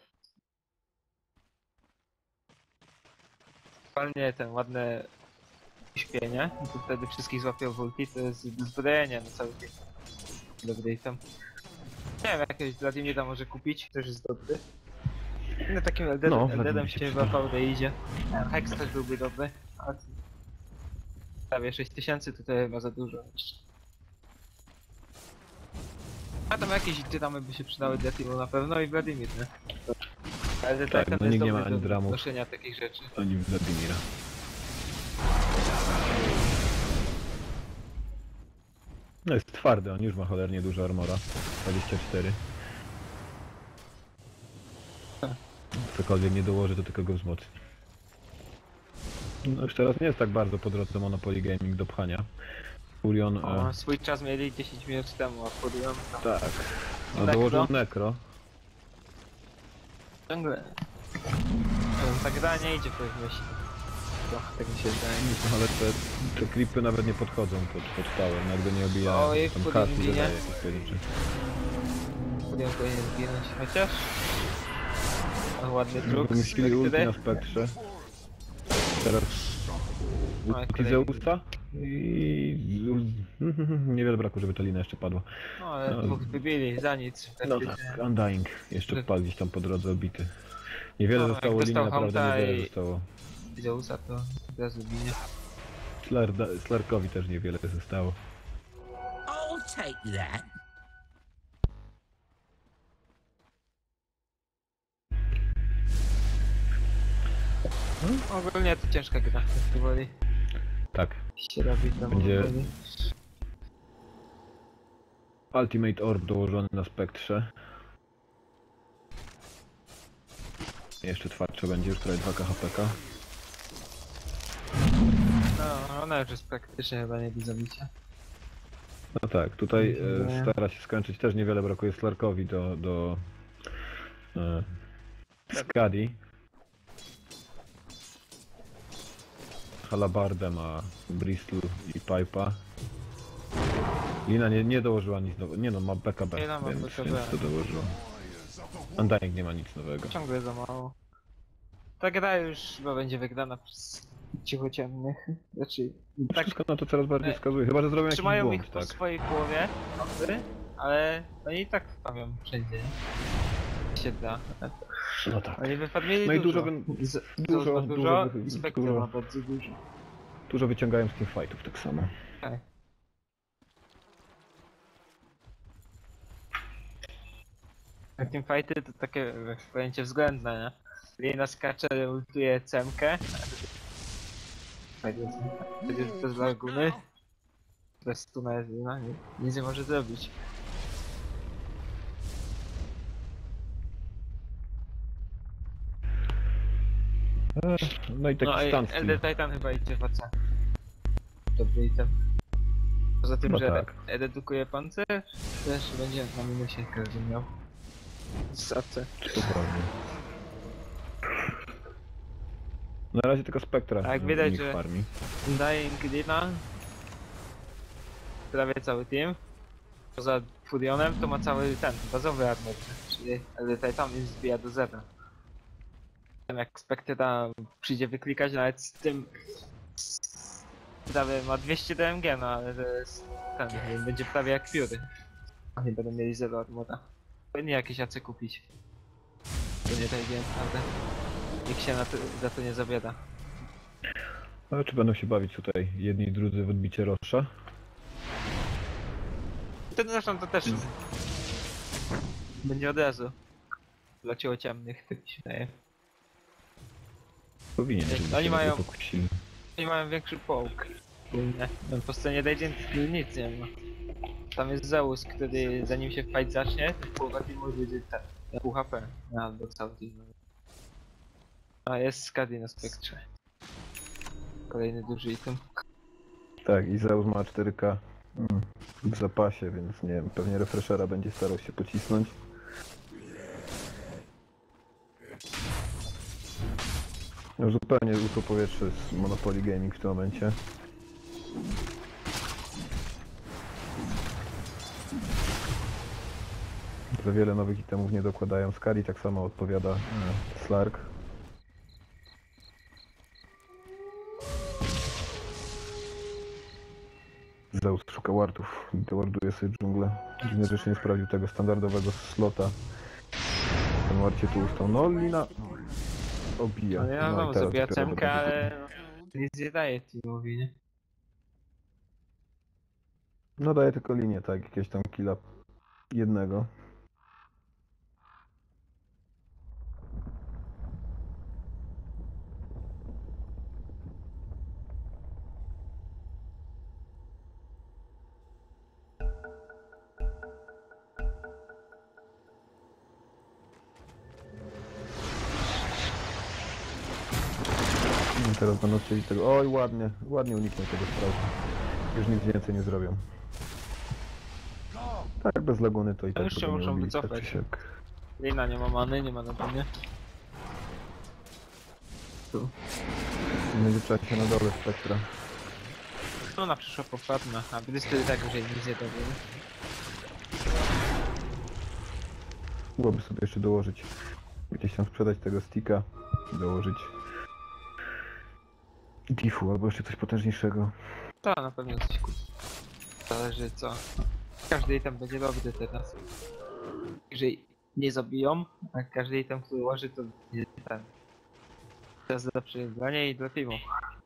Fajnie ten ładne śpienie, to wtedy wszystkich złapią w ulti, to jest dozbrojenie na cały dzień. Dobry item. Nie wiem, jakiegoś Wladimira może kupić, też jest dobry. No takim No, Elderem Wladimir się się chyba przyda. Paury idzie. Hex też byłby dobry, ale... Prawie 6000 to chyba za dużo jeszcze. A tam jakieś dynamy by się przydały dla Timo na pewno i Wladimir, nie? Ale Tak, ten no jest nikt nie dobry ma ani do dramów. noszenia takich rzeczy. Ani Wladimira. No jest twardy, on już ma cholernie dużo armora. 24. Cokolwiek nie dołoży, to tylko go wzmocni. No już teraz nie jest tak bardzo po drodze Monopoly Gaming do pchania. Furion... O, swój czas mieli 10 minut temu, a podjąłem tam tak. No Necro? dołożył Necro. ciągle. Ta gra nie idzie pewnie się. Trochę tak mi się wydaje. Ale te klipy nawet nie podchodzą pod tower, nawet go nie obijają. Oj, Tam Furion kasy ginie. dodaje jakiś pojedynczy. Podjąłem go nie zginąć, chociaż... O, ładny druk. Wymyślili ulti na spektrze. Teraz Oj, ulti kolejny. Zeusa i niewiele braku, żeby ta lina jeszcze padła. No ale No. dwóch wybili za nic. No praktycznie. tak, Undying jeszcze wpadł gdzieś tam po drodze obity. Niewiele No, zostało jak linii, dostał naprawdę Haunta niewiele i- zostało. Zeusa to od razu ginie. Slarkowi też niewiele zostało. I'll take that. Ogólnie to ciężka gra, jak powoli Tak. się robi tam. Będzie- powoli. Ultimate Orb dołożony na spektrze. Jeszcze twardsze będzie, już prawie 2 KHPK. No, ona już jest praktycznie chyba nie do zabicia. No tak, tutaj Nie. stara się skończyć, też niewiele brakuje Slarkowi do Skadi. Halabardę ma Bristol i Pipe'a. Lina nie dołożyła nic nowego, nie no, ma BKB, Lina ma więc BKB. to dołożyła. Undying nie ma nic nowego. Ciągle za mało. Ta gra już chyba będzie wygrana przez cichociemnych. Znaczy, tak Wszystko na to coraz bardziej wskazuje, chyba że zrobią jakiś trzymają błąd, ich po tak. swojej głowie, ale oni i tak wstawią wszędzie. Się da. No tak. Oni wypadli No i dużo. dużo I Spectre ma dużo, bardzo dużo. dużo wyciągają z tych fightów tak samo. Tak. A teamfighty to takie pojęcie względne, nie? Lina skacze, ultuje CMkę. Wtedy bez laguny. Bez stuna jest Lina, nic nie może zrobić. No i taki No i standstill. Elder Titan chyba idzie w AC. Dobry item. Poza tym, Chyba że tak. redukuje pancerz, też będzie na minusie każdy miał. Z AC. To prawda. Na razie tylko Spectra Tak, widać, niech że- farmi. Dying Lina. Prawie cały team. Poza Furionem to ma cały ten, bazowy armor, czyli Elder Titan i zbija do zera. Jak Spectra przyjdzie wyklikać nawet z tym... Prawie ma 200 DMG, no ale to jest... ten, będzie prawie jak pióry. Oni będą mieli 0 armora. Powinni jakieś AC kupić. To nie tak wiem, prawda? Nikt się za to nie zabiera. Ale czy będą się bawić tutaj jedni i drudzy w odbicie Rosza? Ten zresztą to też będzie od razu dla ciemnych, tak mi się wydaje. Powinien, Jak żeby oni się mają- lepiej pokusili. Oni mają większy połk. Nie. Po stronie Legend nic nie ma. Tam jest Zeus, który zanim się fight zacznie, to połowa teamu będzie ten, pół HP. Albo cały team. A jest Skadi na spektrze. Kolejny duży item. Tak, i Zeus ma 4K w zapasie, więc nie wiem, pewnie refreshera będzie starał się pocisnąć. No, zupełnie usło powietrze z Monopoly Gaming w tym momencie. Za wiele nowych itemów nie dokładają. Skali tak samo odpowiada Slark. Zeus szuka wardów, warduje sobie dżunglę. Dziwne rzeczy nie sprawdził tego standardowego slota. Ten ward się tu ustał. No Lina obija. Ale ja No i znowu teraz zabija dopiero cemkę, będzie- ale nic nie daje teamowi, nie? No daje tylko linię, tak, jakieś tam killa jednego. No teraz będą chcieli tego. Oj, ładnie, ładnie uniknął tego sprawy. Już nic więcej nie zrobią. Tak, bez laguny to i tak już się będą muszą robili, tak wycofać. czy siak. Lina nie ma many, nie ma na pewnie. Tu. Będzie trzeba się na dole spektra. No na przyszła poprawna, a Bristol tak już jej nic nie dowie. Byłoby sobie jeszcze dołożyć. Gdzieś tam sprzedać tego sticka i dołożyć diffu albo jeszcze coś potężniejszego. To na pewno coś kupi. Zależy co. Każdy item będzie dobry teraz. Jeżeli nie zabiją, a każdy item, który łoży, to będzie ten. Teraz lepsze dla niej i dla teamu.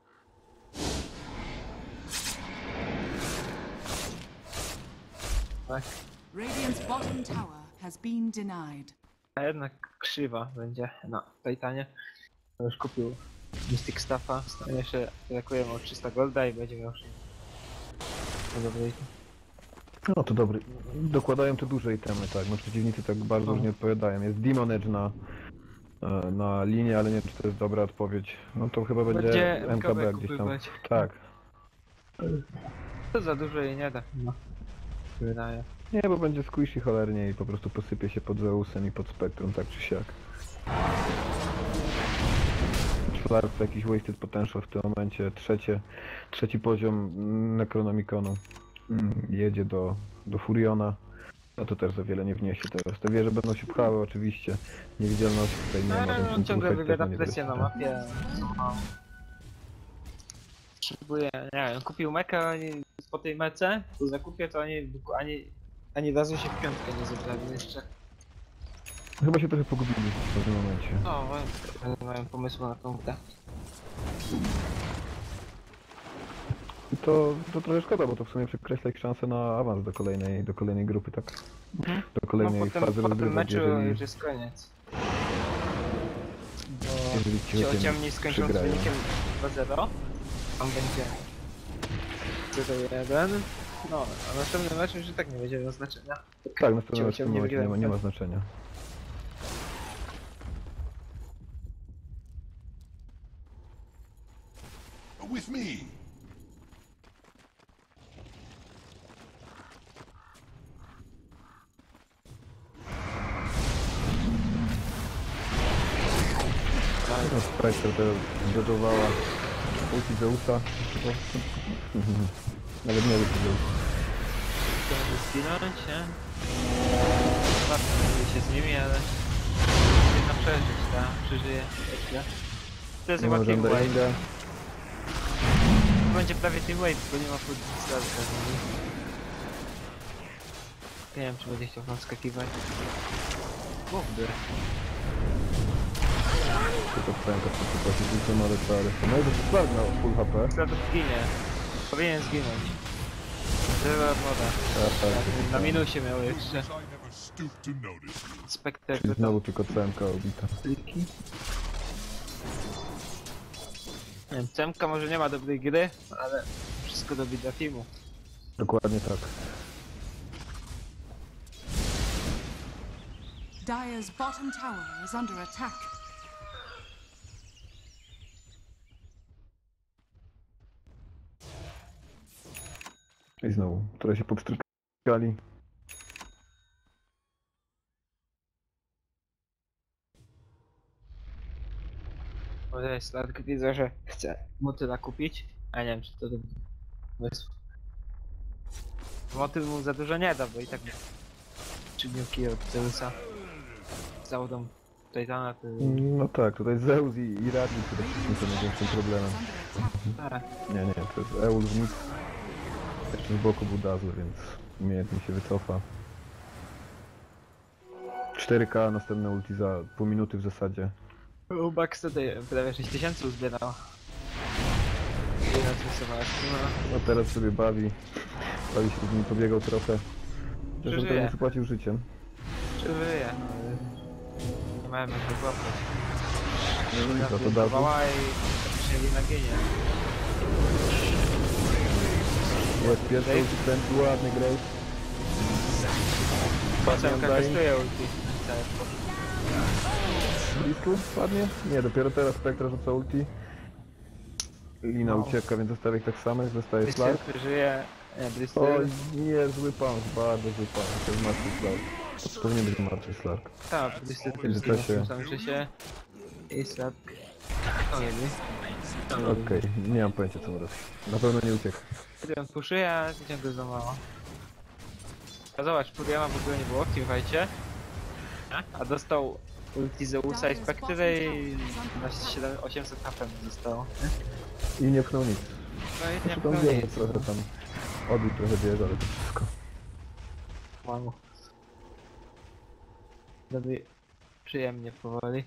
Tak. Radiant's bottom tower has been denied. A jednak krzywa będzie na Titanie. Już kupił Mystic Staffa. Jeszcze brakuje mu 300 golda i będzie miał dobry item. No to dobry. Dokładają te duże itemy, tak. No przeciwnicy tak bardzo już nie odpowiadają. Jest Demon Edge na linię, ale nie wiem, czy to jest dobra odpowiedź. No to chyba będzie MKB gdzieś tam. kupować. Tak. To za dużo jej nie da. No. Wydaje. Nie, bo będzie squishy cholernie i po prostu posypie się pod Zeusem i pod Spektrum, tak czy siak. Flark to jakiś wasted potential w tym momencie. Trzeci poziom Necronomiconu. Jedzie do Furiona. No to też za wiele nie wniesie teraz. Te wieże będą się pchały oczywiście. Niewidzialności tutaj nie ma, więc No, ten ciągle pulsek wywiera też nie presję na wreszcie. mapie. No. Potrzebuję, nie wiem, kupił mekę, oni po tej mece, po zakupie to ani razu się w piątkę nie zebrali jeszcze. Chyba się trochę pogubili w pewnym momencie. No, mają pomysł na tą grę. I to trochę szkoda, bo to w sumie przekreśla ich szansę na awans do kolejnej grupy, tak? Do kolejnej No fazy po tym rozgrywek, meczu jeżeli, już jest koniec. Bo jeżeli się Cichociemni ociemni skończą z przegrają. wynikiem 2-0. Tam będzie 0-1. No, a następny mecz już i tak nie będzie miał znaczenia. Tak, na pewno w Cichociemni tym momencie wygrają. nie ma znaczenia. With me. No, Spectre to dodawała ulti Zeusa. Nawet nie ulti Zeusa. To może zginąć, nie? Warto będzie się z nimi, ale... Jedna przeżyć, tak? Przeżyje jeszcze. To jest Nie chyba ma team wave. Ringa. To będzie prawie team wave, bo nie ma poddistancji z nimi. Nie wiem, czy będzie chciał tam skakiwać. Kurde. Tylko Franka posypać z ultem, ale trzeba resztę. No i to jest Clark na full HP. Chyba to zginie. Powinien zginąć. Była woda. Tak. Na minusie miał jeszcze. I never stooped to notice you. Spektakl Czyli znowu tylko CMK ubita. pliki. Nie wiem, Cemka może nie ma dobrej gry, ale wszystko robi dla teamu. Dokładnie tak. Dire's bottom tower is under attack. I znowu, które się popstrykali. Może jest Lark widzę, że chce motyla kupić, a nie wiem czy to dobry pomysł. Motyl mu za dużo nie da, bo i tak 3 dniówki od Zeusa. Załodą Titana to... No tak, tutaj Zeus i Radnik przede wszystkim są największym problemem. Is under attack. Tak. Nie, to jest Eul w nic. Jeszcze z boku był Dazzle, więc umiejętnie się wycofa. 4K, następne ulti za pół minuty w zasadzie. Ubax tutaj prawie 6000 uzbierał. No teraz sobie bawi się z nim, pobiegał trochę. Zresztą Przeżyje. pewnie zapłacił życiem. Czy wyje? Nie mają jak go złapać. Za to Dazzle. I praktycznie wina ginie. Jest pierwszy ulti kręci, ładny Grace. Pacemka Dying. testuje ulti. Blisko? Padnie? Nie, dopiero teraz Spectre rzuca ulti. Lina No. ucieka, więc zostawia ich tak samych, zostaje Bristol Clark. żyje. Nie, Oj, Bristol. nie, zły pan, bardzo zły pan. To jest martwy Clark. To powinien być martwy Clark. Tak, Bristol też Międzyczasie- zginął w tym samym czasie. I slap. To mieli. Okej, nie mam pojęcia co mu robić. Na pewno nie uciekł. Furion puszuje, a ciągle za mało. A zobacz, Furiona w ogóle nie było, teamfajcie. A dostał ulti Zeusa i Spectre i na 800 HP mu zostało. I nie pchnął nic. No i nie Znaczy tam powinien bierze nic. trochę tam. Odbił trochę bierze, ale to wszystko. Mało. Robi przyjemnie powoli.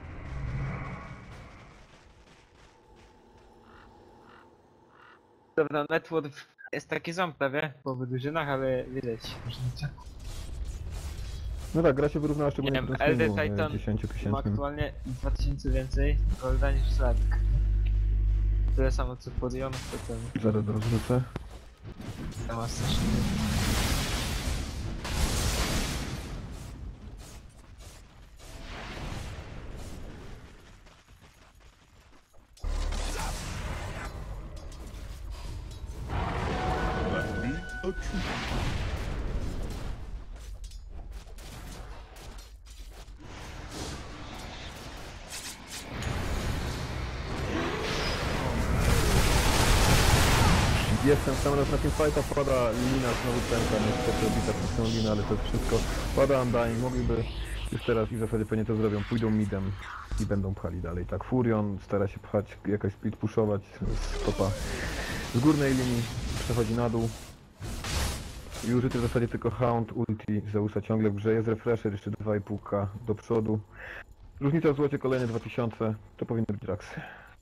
Dobra, network jest taki ząb prawie po wydłużynach, ale widać różnicę. No tak, gra się wyrównała Nie szczególnie wiem, po LD tym Titan 10 ma tysięcznym. aktualnie 2000 więcej golda niż Slark. Tyle samo co Furion, to ten Zaraz rozrzucę. ma strasznie. A trooper. Jestem sam raz na tym fighta, pada Lina, znowu tempa, niestety obita przez tą Linę, ale to jest wszystko. Pada Undying, mogliby już teraz i w zasadzie pewnie to zrobią, pójdą midem i będą pchali dalej. Tak, Furion stara się pchać, jakaś split pushować, stopa z górnej linii, przechodzi na dół. I użyty w zasadzie tylko Hound, ulti Zeusa ciągle w grze, jest refresher, jeszcze 2,5k do przodu. Różnica w złocie kolejne 2000, to powinny być Draxy.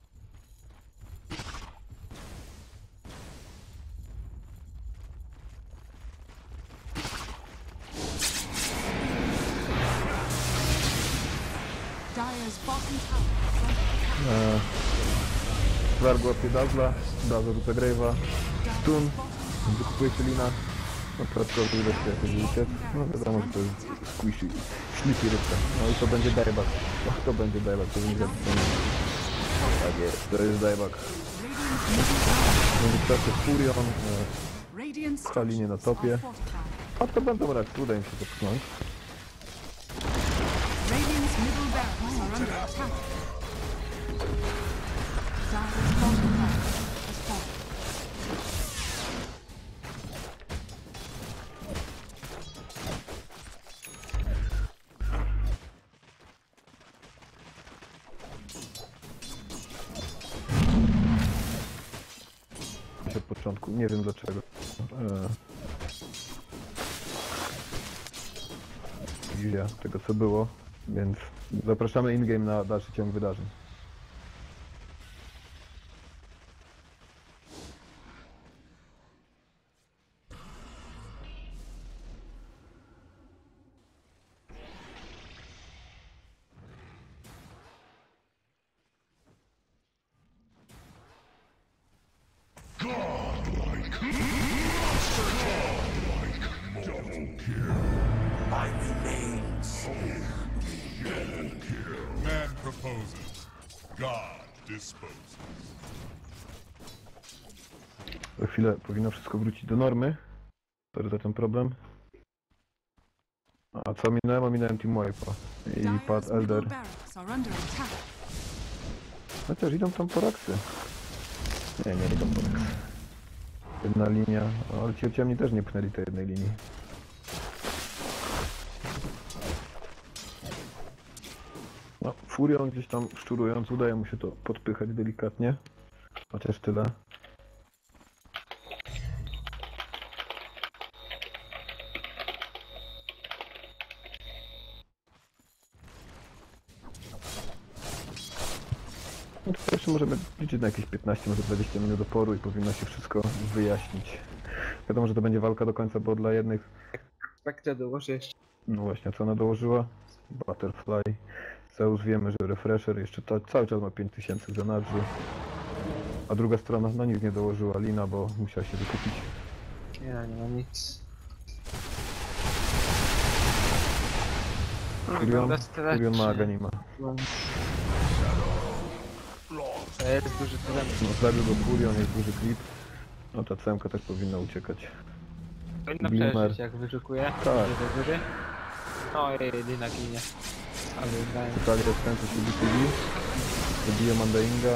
Dire's bottom tower. Wargo łapie Dazzla, Dazzla rzuca Grave'a, stun, wykupuje się Lina, no dodatkowo widać się jakoś uciec, no wiadomo, że to jest squishy, ślipi rybka, no i to będzie dieback, to będzie dieback, to będzie tak jest, to jest dieback. Będzie czasy Furion, Radiant ta linie na topie, a to będą rak, uda im się to pchnąć. Radiant's middle barracks are under attack. Dire's bottom tower has fallen. Od początku, nie wiem dlaczego. Wizja tego co było, więc zapraszamy in-game na dalszy ciąg wydarzeń. Man proposes. God disposes. Za chwilę powinno wszystko wrócić do normy. Sorry za ten problem. A co minąłem? Ominąłem Team Wipe'a i Pat Dire's Elder. middle barracks are under attack. Chociaż idą tam po Raksy. Nie idą po Raksy. Jedna linia, ale ci ciemni też nie pchnęli tej jednej linii. No, Furion gdzieś tam szczurując, udaje mu się to podpychać delikatnie. Chociaż tyle. No to jeszcze możemy liczyć na jakieś 15, może 20 minut oporu i powinno się wszystko wyjaśnić. Wiadomo, że to będzie walka do końca, bo dla jednych, Spektrę dołożę jeszcze. no właśnie, co ona dołożyła? Butterfly. Zeus wiemy, że refresher jeszcze cały czas ma 5000 za nadrzu. A druga strona, no nic nie dołożyła Lina, bo musiała się wykupić. Nie ma nic. Furion ma Aganima. To jest duży problem. No zabił go Furion, jest duży klip. No ta cemka też powinna uciekać. Powinno Glimmer. przeżyć jak wyszukuje. Tak. Idzie do góry. No i Lina ginie. Ale wydaje. Totalnie rozkręca się BTV. Zabiją Undyinga.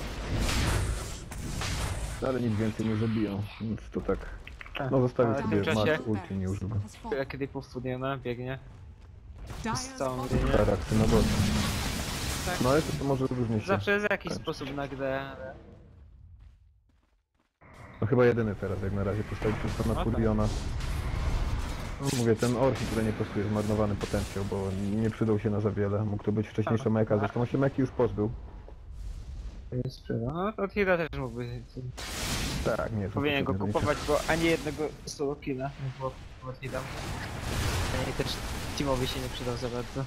Ale nic więcej nie zabiją, więc to tak. No zostawił Ale w sobie tym czasie- Max ulti, nie używa. Has fallen. Kiedy Fudiona biegnie. Dire's całą bottom linię. tower Reakcje na bocie. Tak. No jeszcze to może różnie się. Zawsze jest jakiś kończy. sposób na grę. ale- No chyba jedyny teraz jak na razie postawić wszystko na No tak. Furiona. No mówię, ten Orchi tutaj nie pasuje, zmarnowany potencjał, bo nie przydał się na za wiele. Mógł to być wcześniejsza Tak. meka, zresztą on się meki już pozbył. No to Hira też mógłby. Tak, nie. to Powinien go potrzebnie kupować, bo ani jednego solo killa nie było kupować Hira. I też teamowi się nie przydał za bardzo.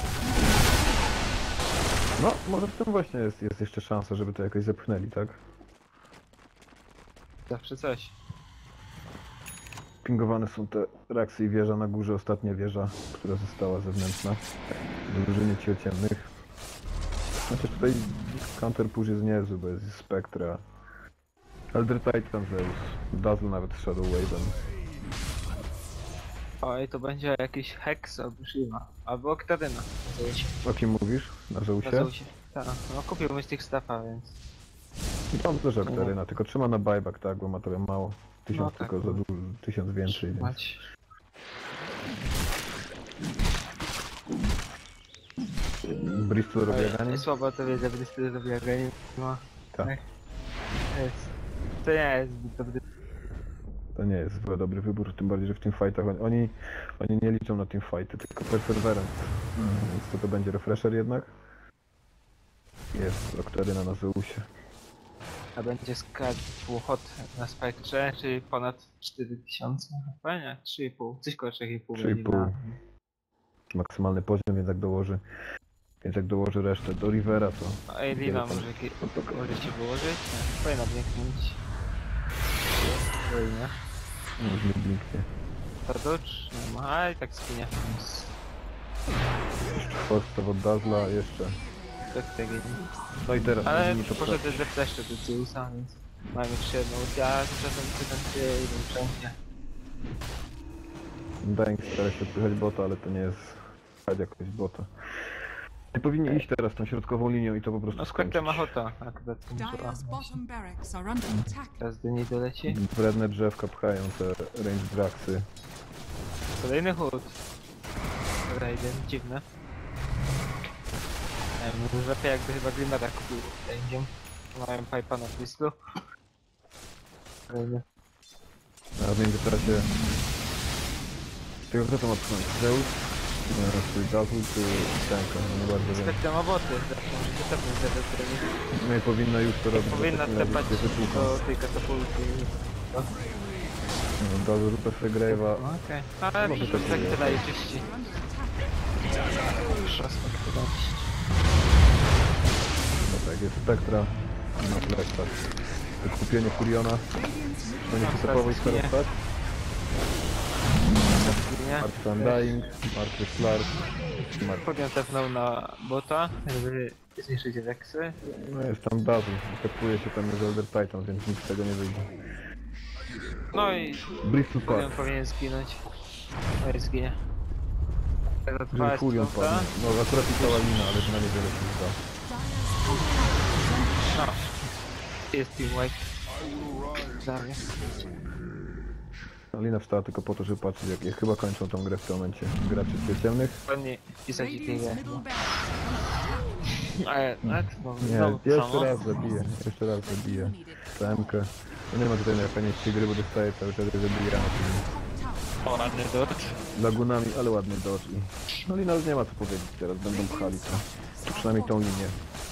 No, może w tym właśnie jest jeszcze szansa, żeby to jakoś zepchnęli, tak? Zawsze coś. Pingowane są te reakcje i wieża na górze, ostatnia wieża, która została zewnętrzna. W drużynie ciemnych. Chociaż tutaj counter push jest niezły, bo jest Spectra. Elder Titan Zeus. Dazzle nawet Shadow Wave'em. Oj, to będzie jakiś Hex albo Shiva. Albo Oktadyna. Na Zeusie. O kim mówisz? Na Na Zeusie? Zeusie. Tak, no kupiłbym z tych staffa, więc... Tam też Oktaryna, tylko trzyma na buyback, tak, bo ma trochę mało. 1000 No tak, tylko za no. 1000 więcej. Więc... Mać. Bristol robi bieganie? Słabo to wiedzę, Bristol robi bieganie. No, Tak. to nie jest zbyt dobry. To nie jest zły, dobry wybór, tym bardziej, że w teamfightach oni nie liczą na teamfighty, tylko Perseverance. Więc to będzie refresher jednak. Jest Oktaryna na Zeusie. A będzie skarbł hot na Spectre, czyli ponad 4000? Chyba nie, 3,5. Coś koło 3,5 będzie 3,5. na... Maksymalny poziom, więc jak dołoży resztę do Rivera, to... A Elina może się wyłożyć? Nie, powinna blinknąć. Fajnie. Może nie blinknie. To docz? Nie ma, a i tak skinie. Więc Force od Dazzla jeszcze. tak tego nie. No i teraz Ale mi to poszedł jeszcze do Zeusa, więc mamy jeszcze jedną ulti, a tymczasem prezentuję i uczęśnie. Dying stara się odpychać bota, ale to nie jest jakoś bota. Ty powinni iść teraz tą środkową linią i to po prostu No sklepie ma hota, akurat tym Dyer's bottom barracks are under attack. Teraz do niej doleci. Wredne drzewka pchają te range draxy. Kolejny hut. Raiden, dziwne. Może lepiej jakby chyba Glimera kupił Raidiem. Mają pipa na Bristlu. Kolejny. A w międzyczasie... Tylko kto to ma pchnąć? Zeus? Czy Dazzle, czy Tanka? No nie bardzo wiem. Spectre ma boty, zawsze może się tepnąć za te strony. No i powinna już to robić. Powinna bo tepać się wytłuka. do tej katapulty. No, Dazzle rzuca Fregrave'a. No okej. Ale Może widzisz, tak tak jest. tyle i czyści. Szostak chyba. No tak, jest Spectra. Na plecach. Wykupienie Furiona. To nie się typowo ich teraz stać. Nie? Mark Undying, Mark Clark. Mark. Potem tepnął na bota, żeby zniszczyć Rexy. No jest tam Dazzle. Tepuje się tam już Elder Titan, więc nic z tego nie wyjdzie. No i Bristol Furion Park. powinien zginąć. No i zginie. Teraz dwa Żeby jest Furion piąta. padnie. No akurat i cała lina, ale to na niewiele się zda. No. Jest Team White. Dalej. Lina wstała tylko po to, żeby patrzeć jak chyba kończą tą grę w tym momencie. Gracze ciemnych. Ładnie pisać i Radiant's tyle. middle barracks Ale tak, no Nie, znowu to jeszcze samo. raz zabiję. Jeszcze raz zabiję. TMkę. No nie ma tutaj najfajniejszej gry, bo dostaję cały czas zabijamy tymi O, ładny dodge. lagunami, ale ładny dodge. No Lina już nie ma co powiedzieć teraz, będą pchali to. Przynajmniej tą linię.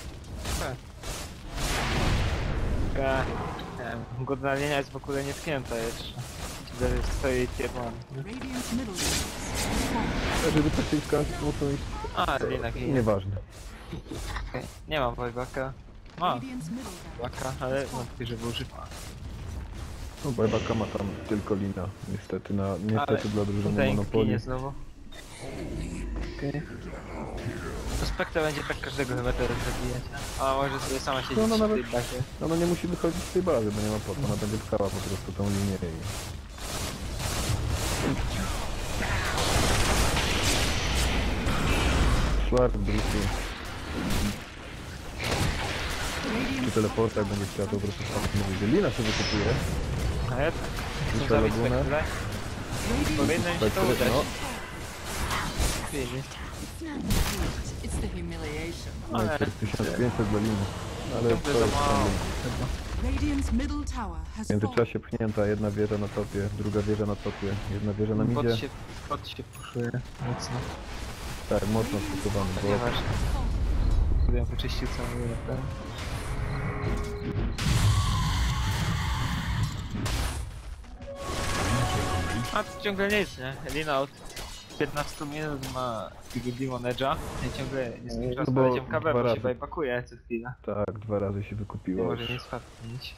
Taka, nie wiem, godna linia jest w ogóle nietknięta jeszcze. Że stoi tier 1. Radiant's middle barracks. Jeżeli to się skończy, muszą iść. A, lina ginie. Nieważne. Okay. Nie mam Wojbaka. Ma Radiant's middle barracks. Wojbaka, ale wątpię, żeby używa. No Bajbaka ma tam tylko Lina. Niestety niestety dla drużyny Tank Monopoly. ginie znowu. Okej. To Spectre będzie tak każdego chyba teraz zabijać. A może sobie sama siedzieć No, w nawet- tej bazie. No ona nie musi wychodzić z tej bazy, bo nie ma po co. Ona będzie pchała po prostu tą linię i... Szlak, Bristol. Czy teleporta, jak będzie chciała, to po prostu sam mówi, że Lina sobie wykupuje. A ja tak. Chcę Muszę zabić lagunę. Spectre. Powinno mi się to udać. No, Chwili. It's the humiliation. no i Ale- 4500 dla Liny. Ale Ciągle to za jest mało. tam Radiant's middle tower has w fallen. międzyczasie pchnięta, jedna wieża na topie, druga wieża na topie, jedna wieża na midzie. Bot się puszuje mocno. Tak, mocno stosowany, bo Nieważne. Gdybym wyczyścił całą tak? A to ciągle nic, nie? Elina od 15 minut ma tego Demon Edge'a i ciągle nie skończyła No bo sprawdzić MKB, dwa bo się razy. bajbakuje co chwilę. tak, 2 razy się Nie wykupiła może już. nic spadnić.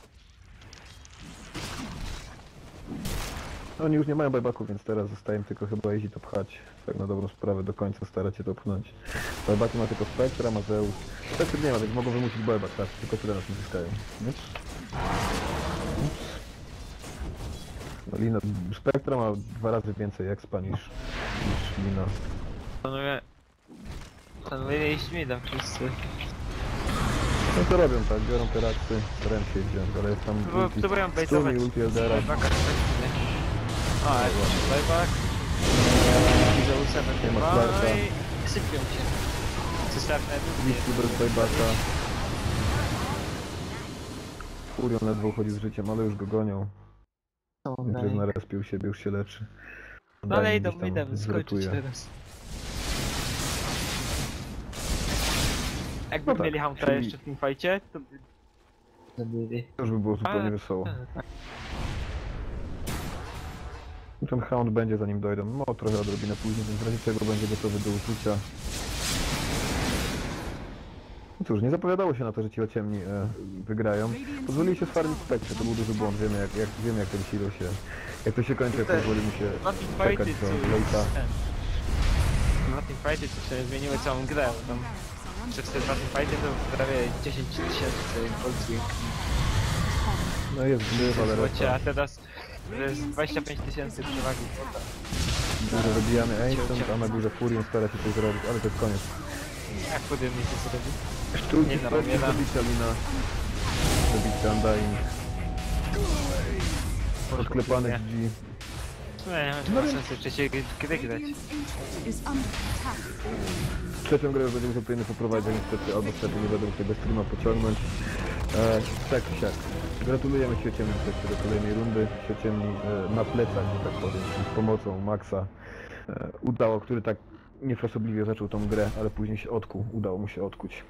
Oni już nie mają buybacku, więc teraz zostaje im tylko chyba easy to pchać. Tak na dobrą sprawę do końca starać się to pchnąć. Buybacki ma tylko Spectra, ma Zeus. Spectra nie ma, więc mogą wymusić buyback, tak? Tylko tyle nas nie zyskają. Więc No, Lina, Spektra ma 2 razy więcej expa niż Lina. Panowie iść mi tam wszyscy. No to robią tak, biorą te raksy, starają się ich wziąć, ale jest tam ulti Próbuję Stun bejtować. i ulti Eldera. Bajbaka nie. A, jak ładny bajbak. Widzę ósemę Nie ma chyba, Clarka. no i sypią się. Cysarne Listu bez buybacka. Furion ledwo uchodzi z życiem, ale już go gonią. Więc jest na respie u siebie, już się leczy. No ale Dain idą, gdzieś tam idę skończyć zrytuje. teraz. Jakby No tak, mieli Haunta czyli- jeszcze w tym fajcie, to by zabili. To już by było zupełnie Ale- wesoło. tak. Ten Hound będzie zanim dojdą. No trochę odrobinę później, więc w razie czego będzie gotowy do użycia. No cóż, nie zapowiadało się na to, że ci ciemni wygrają. Pozwolili się sfarmić Spektrze, to był duży błąd. Wiemy jak ten hero się... Jak to się kończy, jak Te- pozwoli mu się Na czekać teamfighty, do co late'a. na teamfighty, co się zmieniły całą grę, bo tam przez te dwa teamfighty to prawie 10 000 goldswing. No jest gryw, ale Słuchajcie, a reszta. teraz to jest 25 000 przewagi. Górze wybijany Ancient, a na górze Furion stara się coś zrobić, ale to jest koniec. Jak podjął mi to zrobić? Sztuki Nie, no, Spektrze, nie da. zabicia Lina. Zabicia Undying. Odklepane GG. Nie ma sensu trzeciej gry grać. Is under attack. Trzecią grę już będzie musiał tutaj poprowadzić, a niestety albo wtedy nie będę mógł tego streama pociągnąć. Tak czy siak. Gratulujemy Świeciemnym do kolejnej rundy. Świeciemni na plecach, że tak powiem, czyli z pomocą Maxa udało, który tak niefrasobliwie zaczął tą grę, ale później się odkuł. Udało mu się odkuć.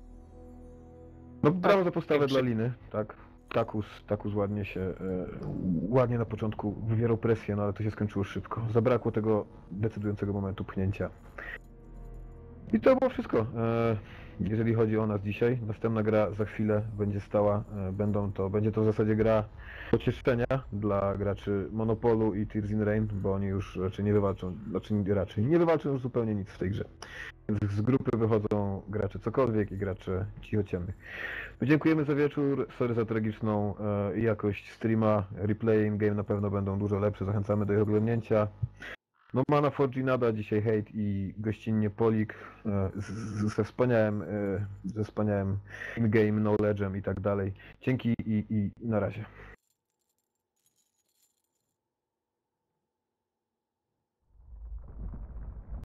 No brawo za postawę dla Liny, tak. Takus ładnie na początku wywierał presję, no ale to się skończyło szybko. Zabrakło tego decydującego momentu pchnięcia. I to było wszystko. Jeżeli chodzi o nas dzisiaj, następna gra za chwilę będzie stała. Będzie to w zasadzie gra pocieszenia dla graczy Monopolu i Tears in Rain, bo oni już raczej nie wywalczą, raczej nie wywalczą już zupełnie nic w tej grze. Więc z grupy wychodzą gracze cokolwiek i gracze cichociemnych. Dziękujemy za wieczór, sorry za tragiczną jakość streama, replay in-game na pewno będą dużo lepsze, zachęcamy do ich oglądnięcia. No Mana 4G nada dzisiaj hejt i gościnnie Polik ze wspaniałym in-game knowledge'em i tak dalej. Dzięki i na razie.